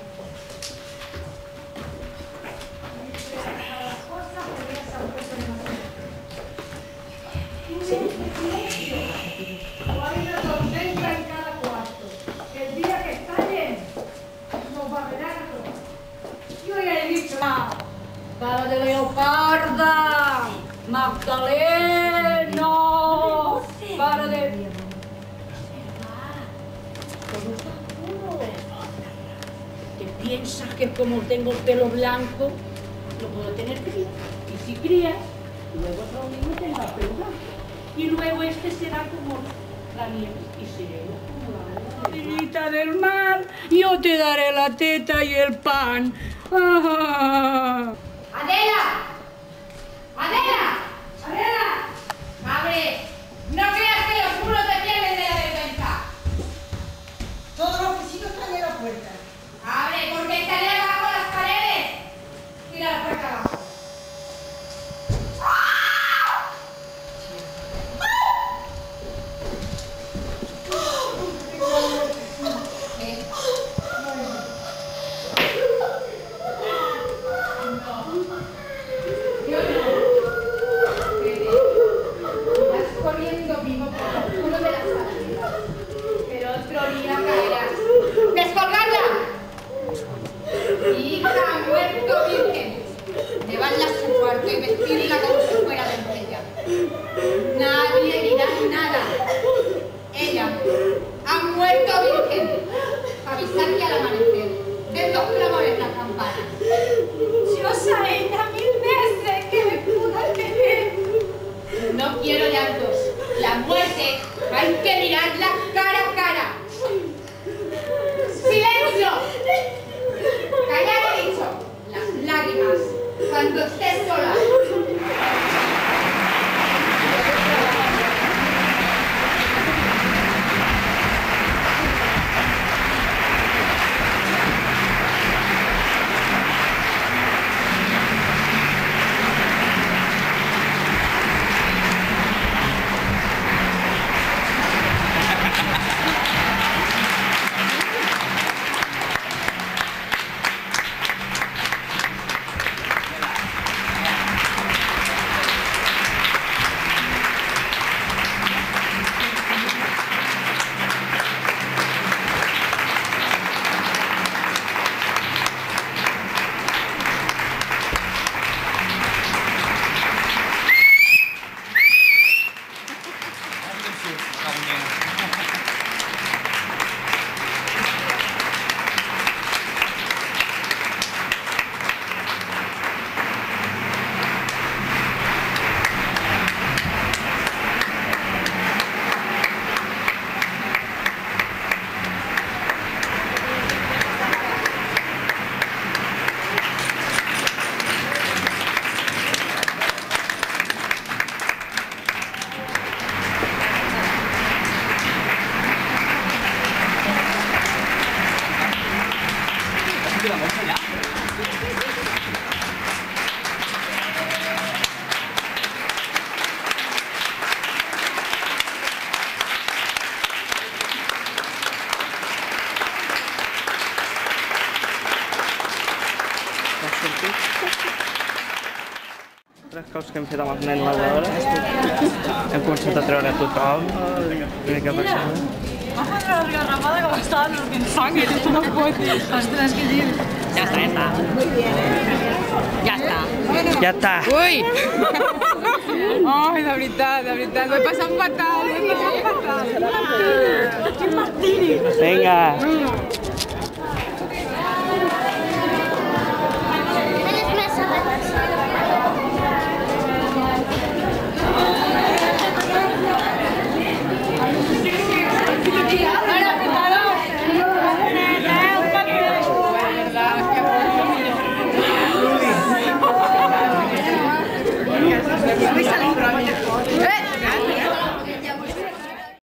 O hay una tormenta en cada cuarto. El día que estallen, nos barrerán a todos. Yo ya he dicho, cara de leoparda, Magdaleno, cara de... ¿Te piensas que como tengo el pelo blanco, lo puedo tener cría? Y si cría, luego lo mismo te en la pelota. Y luego este será como la nieve y seré como la niñita del mar. Yo te daré la teta y el pan. ¡Ah! ¡Adela! ¡Adela! ¡Adela! ¡Abre! ¡No creas que los muros te pierden de la vergüenza! Todos los vecinos están en la puerta. ¡Abre! ¡Porque estaré abajo las paredes! Tira la puerta abajo. ¡Descolgadla! Hija muerto virgen, llevarla a su cuarto y vestirla como si fuera doncella. Nadie dirá nada. Ella ha muerto virgen. Avisar que al amanecer den 2 clamores las campanas. Dios a ella 1000 veces que me pudo tener. No quiero llantos. La muerte hay que mirarla cara a cara. ¡Silencio! ¡Callar he dicho! Las lágrimas, cuando estés sola. Tres coses que hem fet amb els nens l'aleshores. Hem començat a treure a tothom. Mira què passa. Vamos a la garrafada como estaban los en sangre, esto no puede. Ostras, qué bien. Ya está, ya está. Muy bien. Ya está. Ja està. Ui! Ai, de veritat, ho he passat fatal, Quin martiri! Vinga.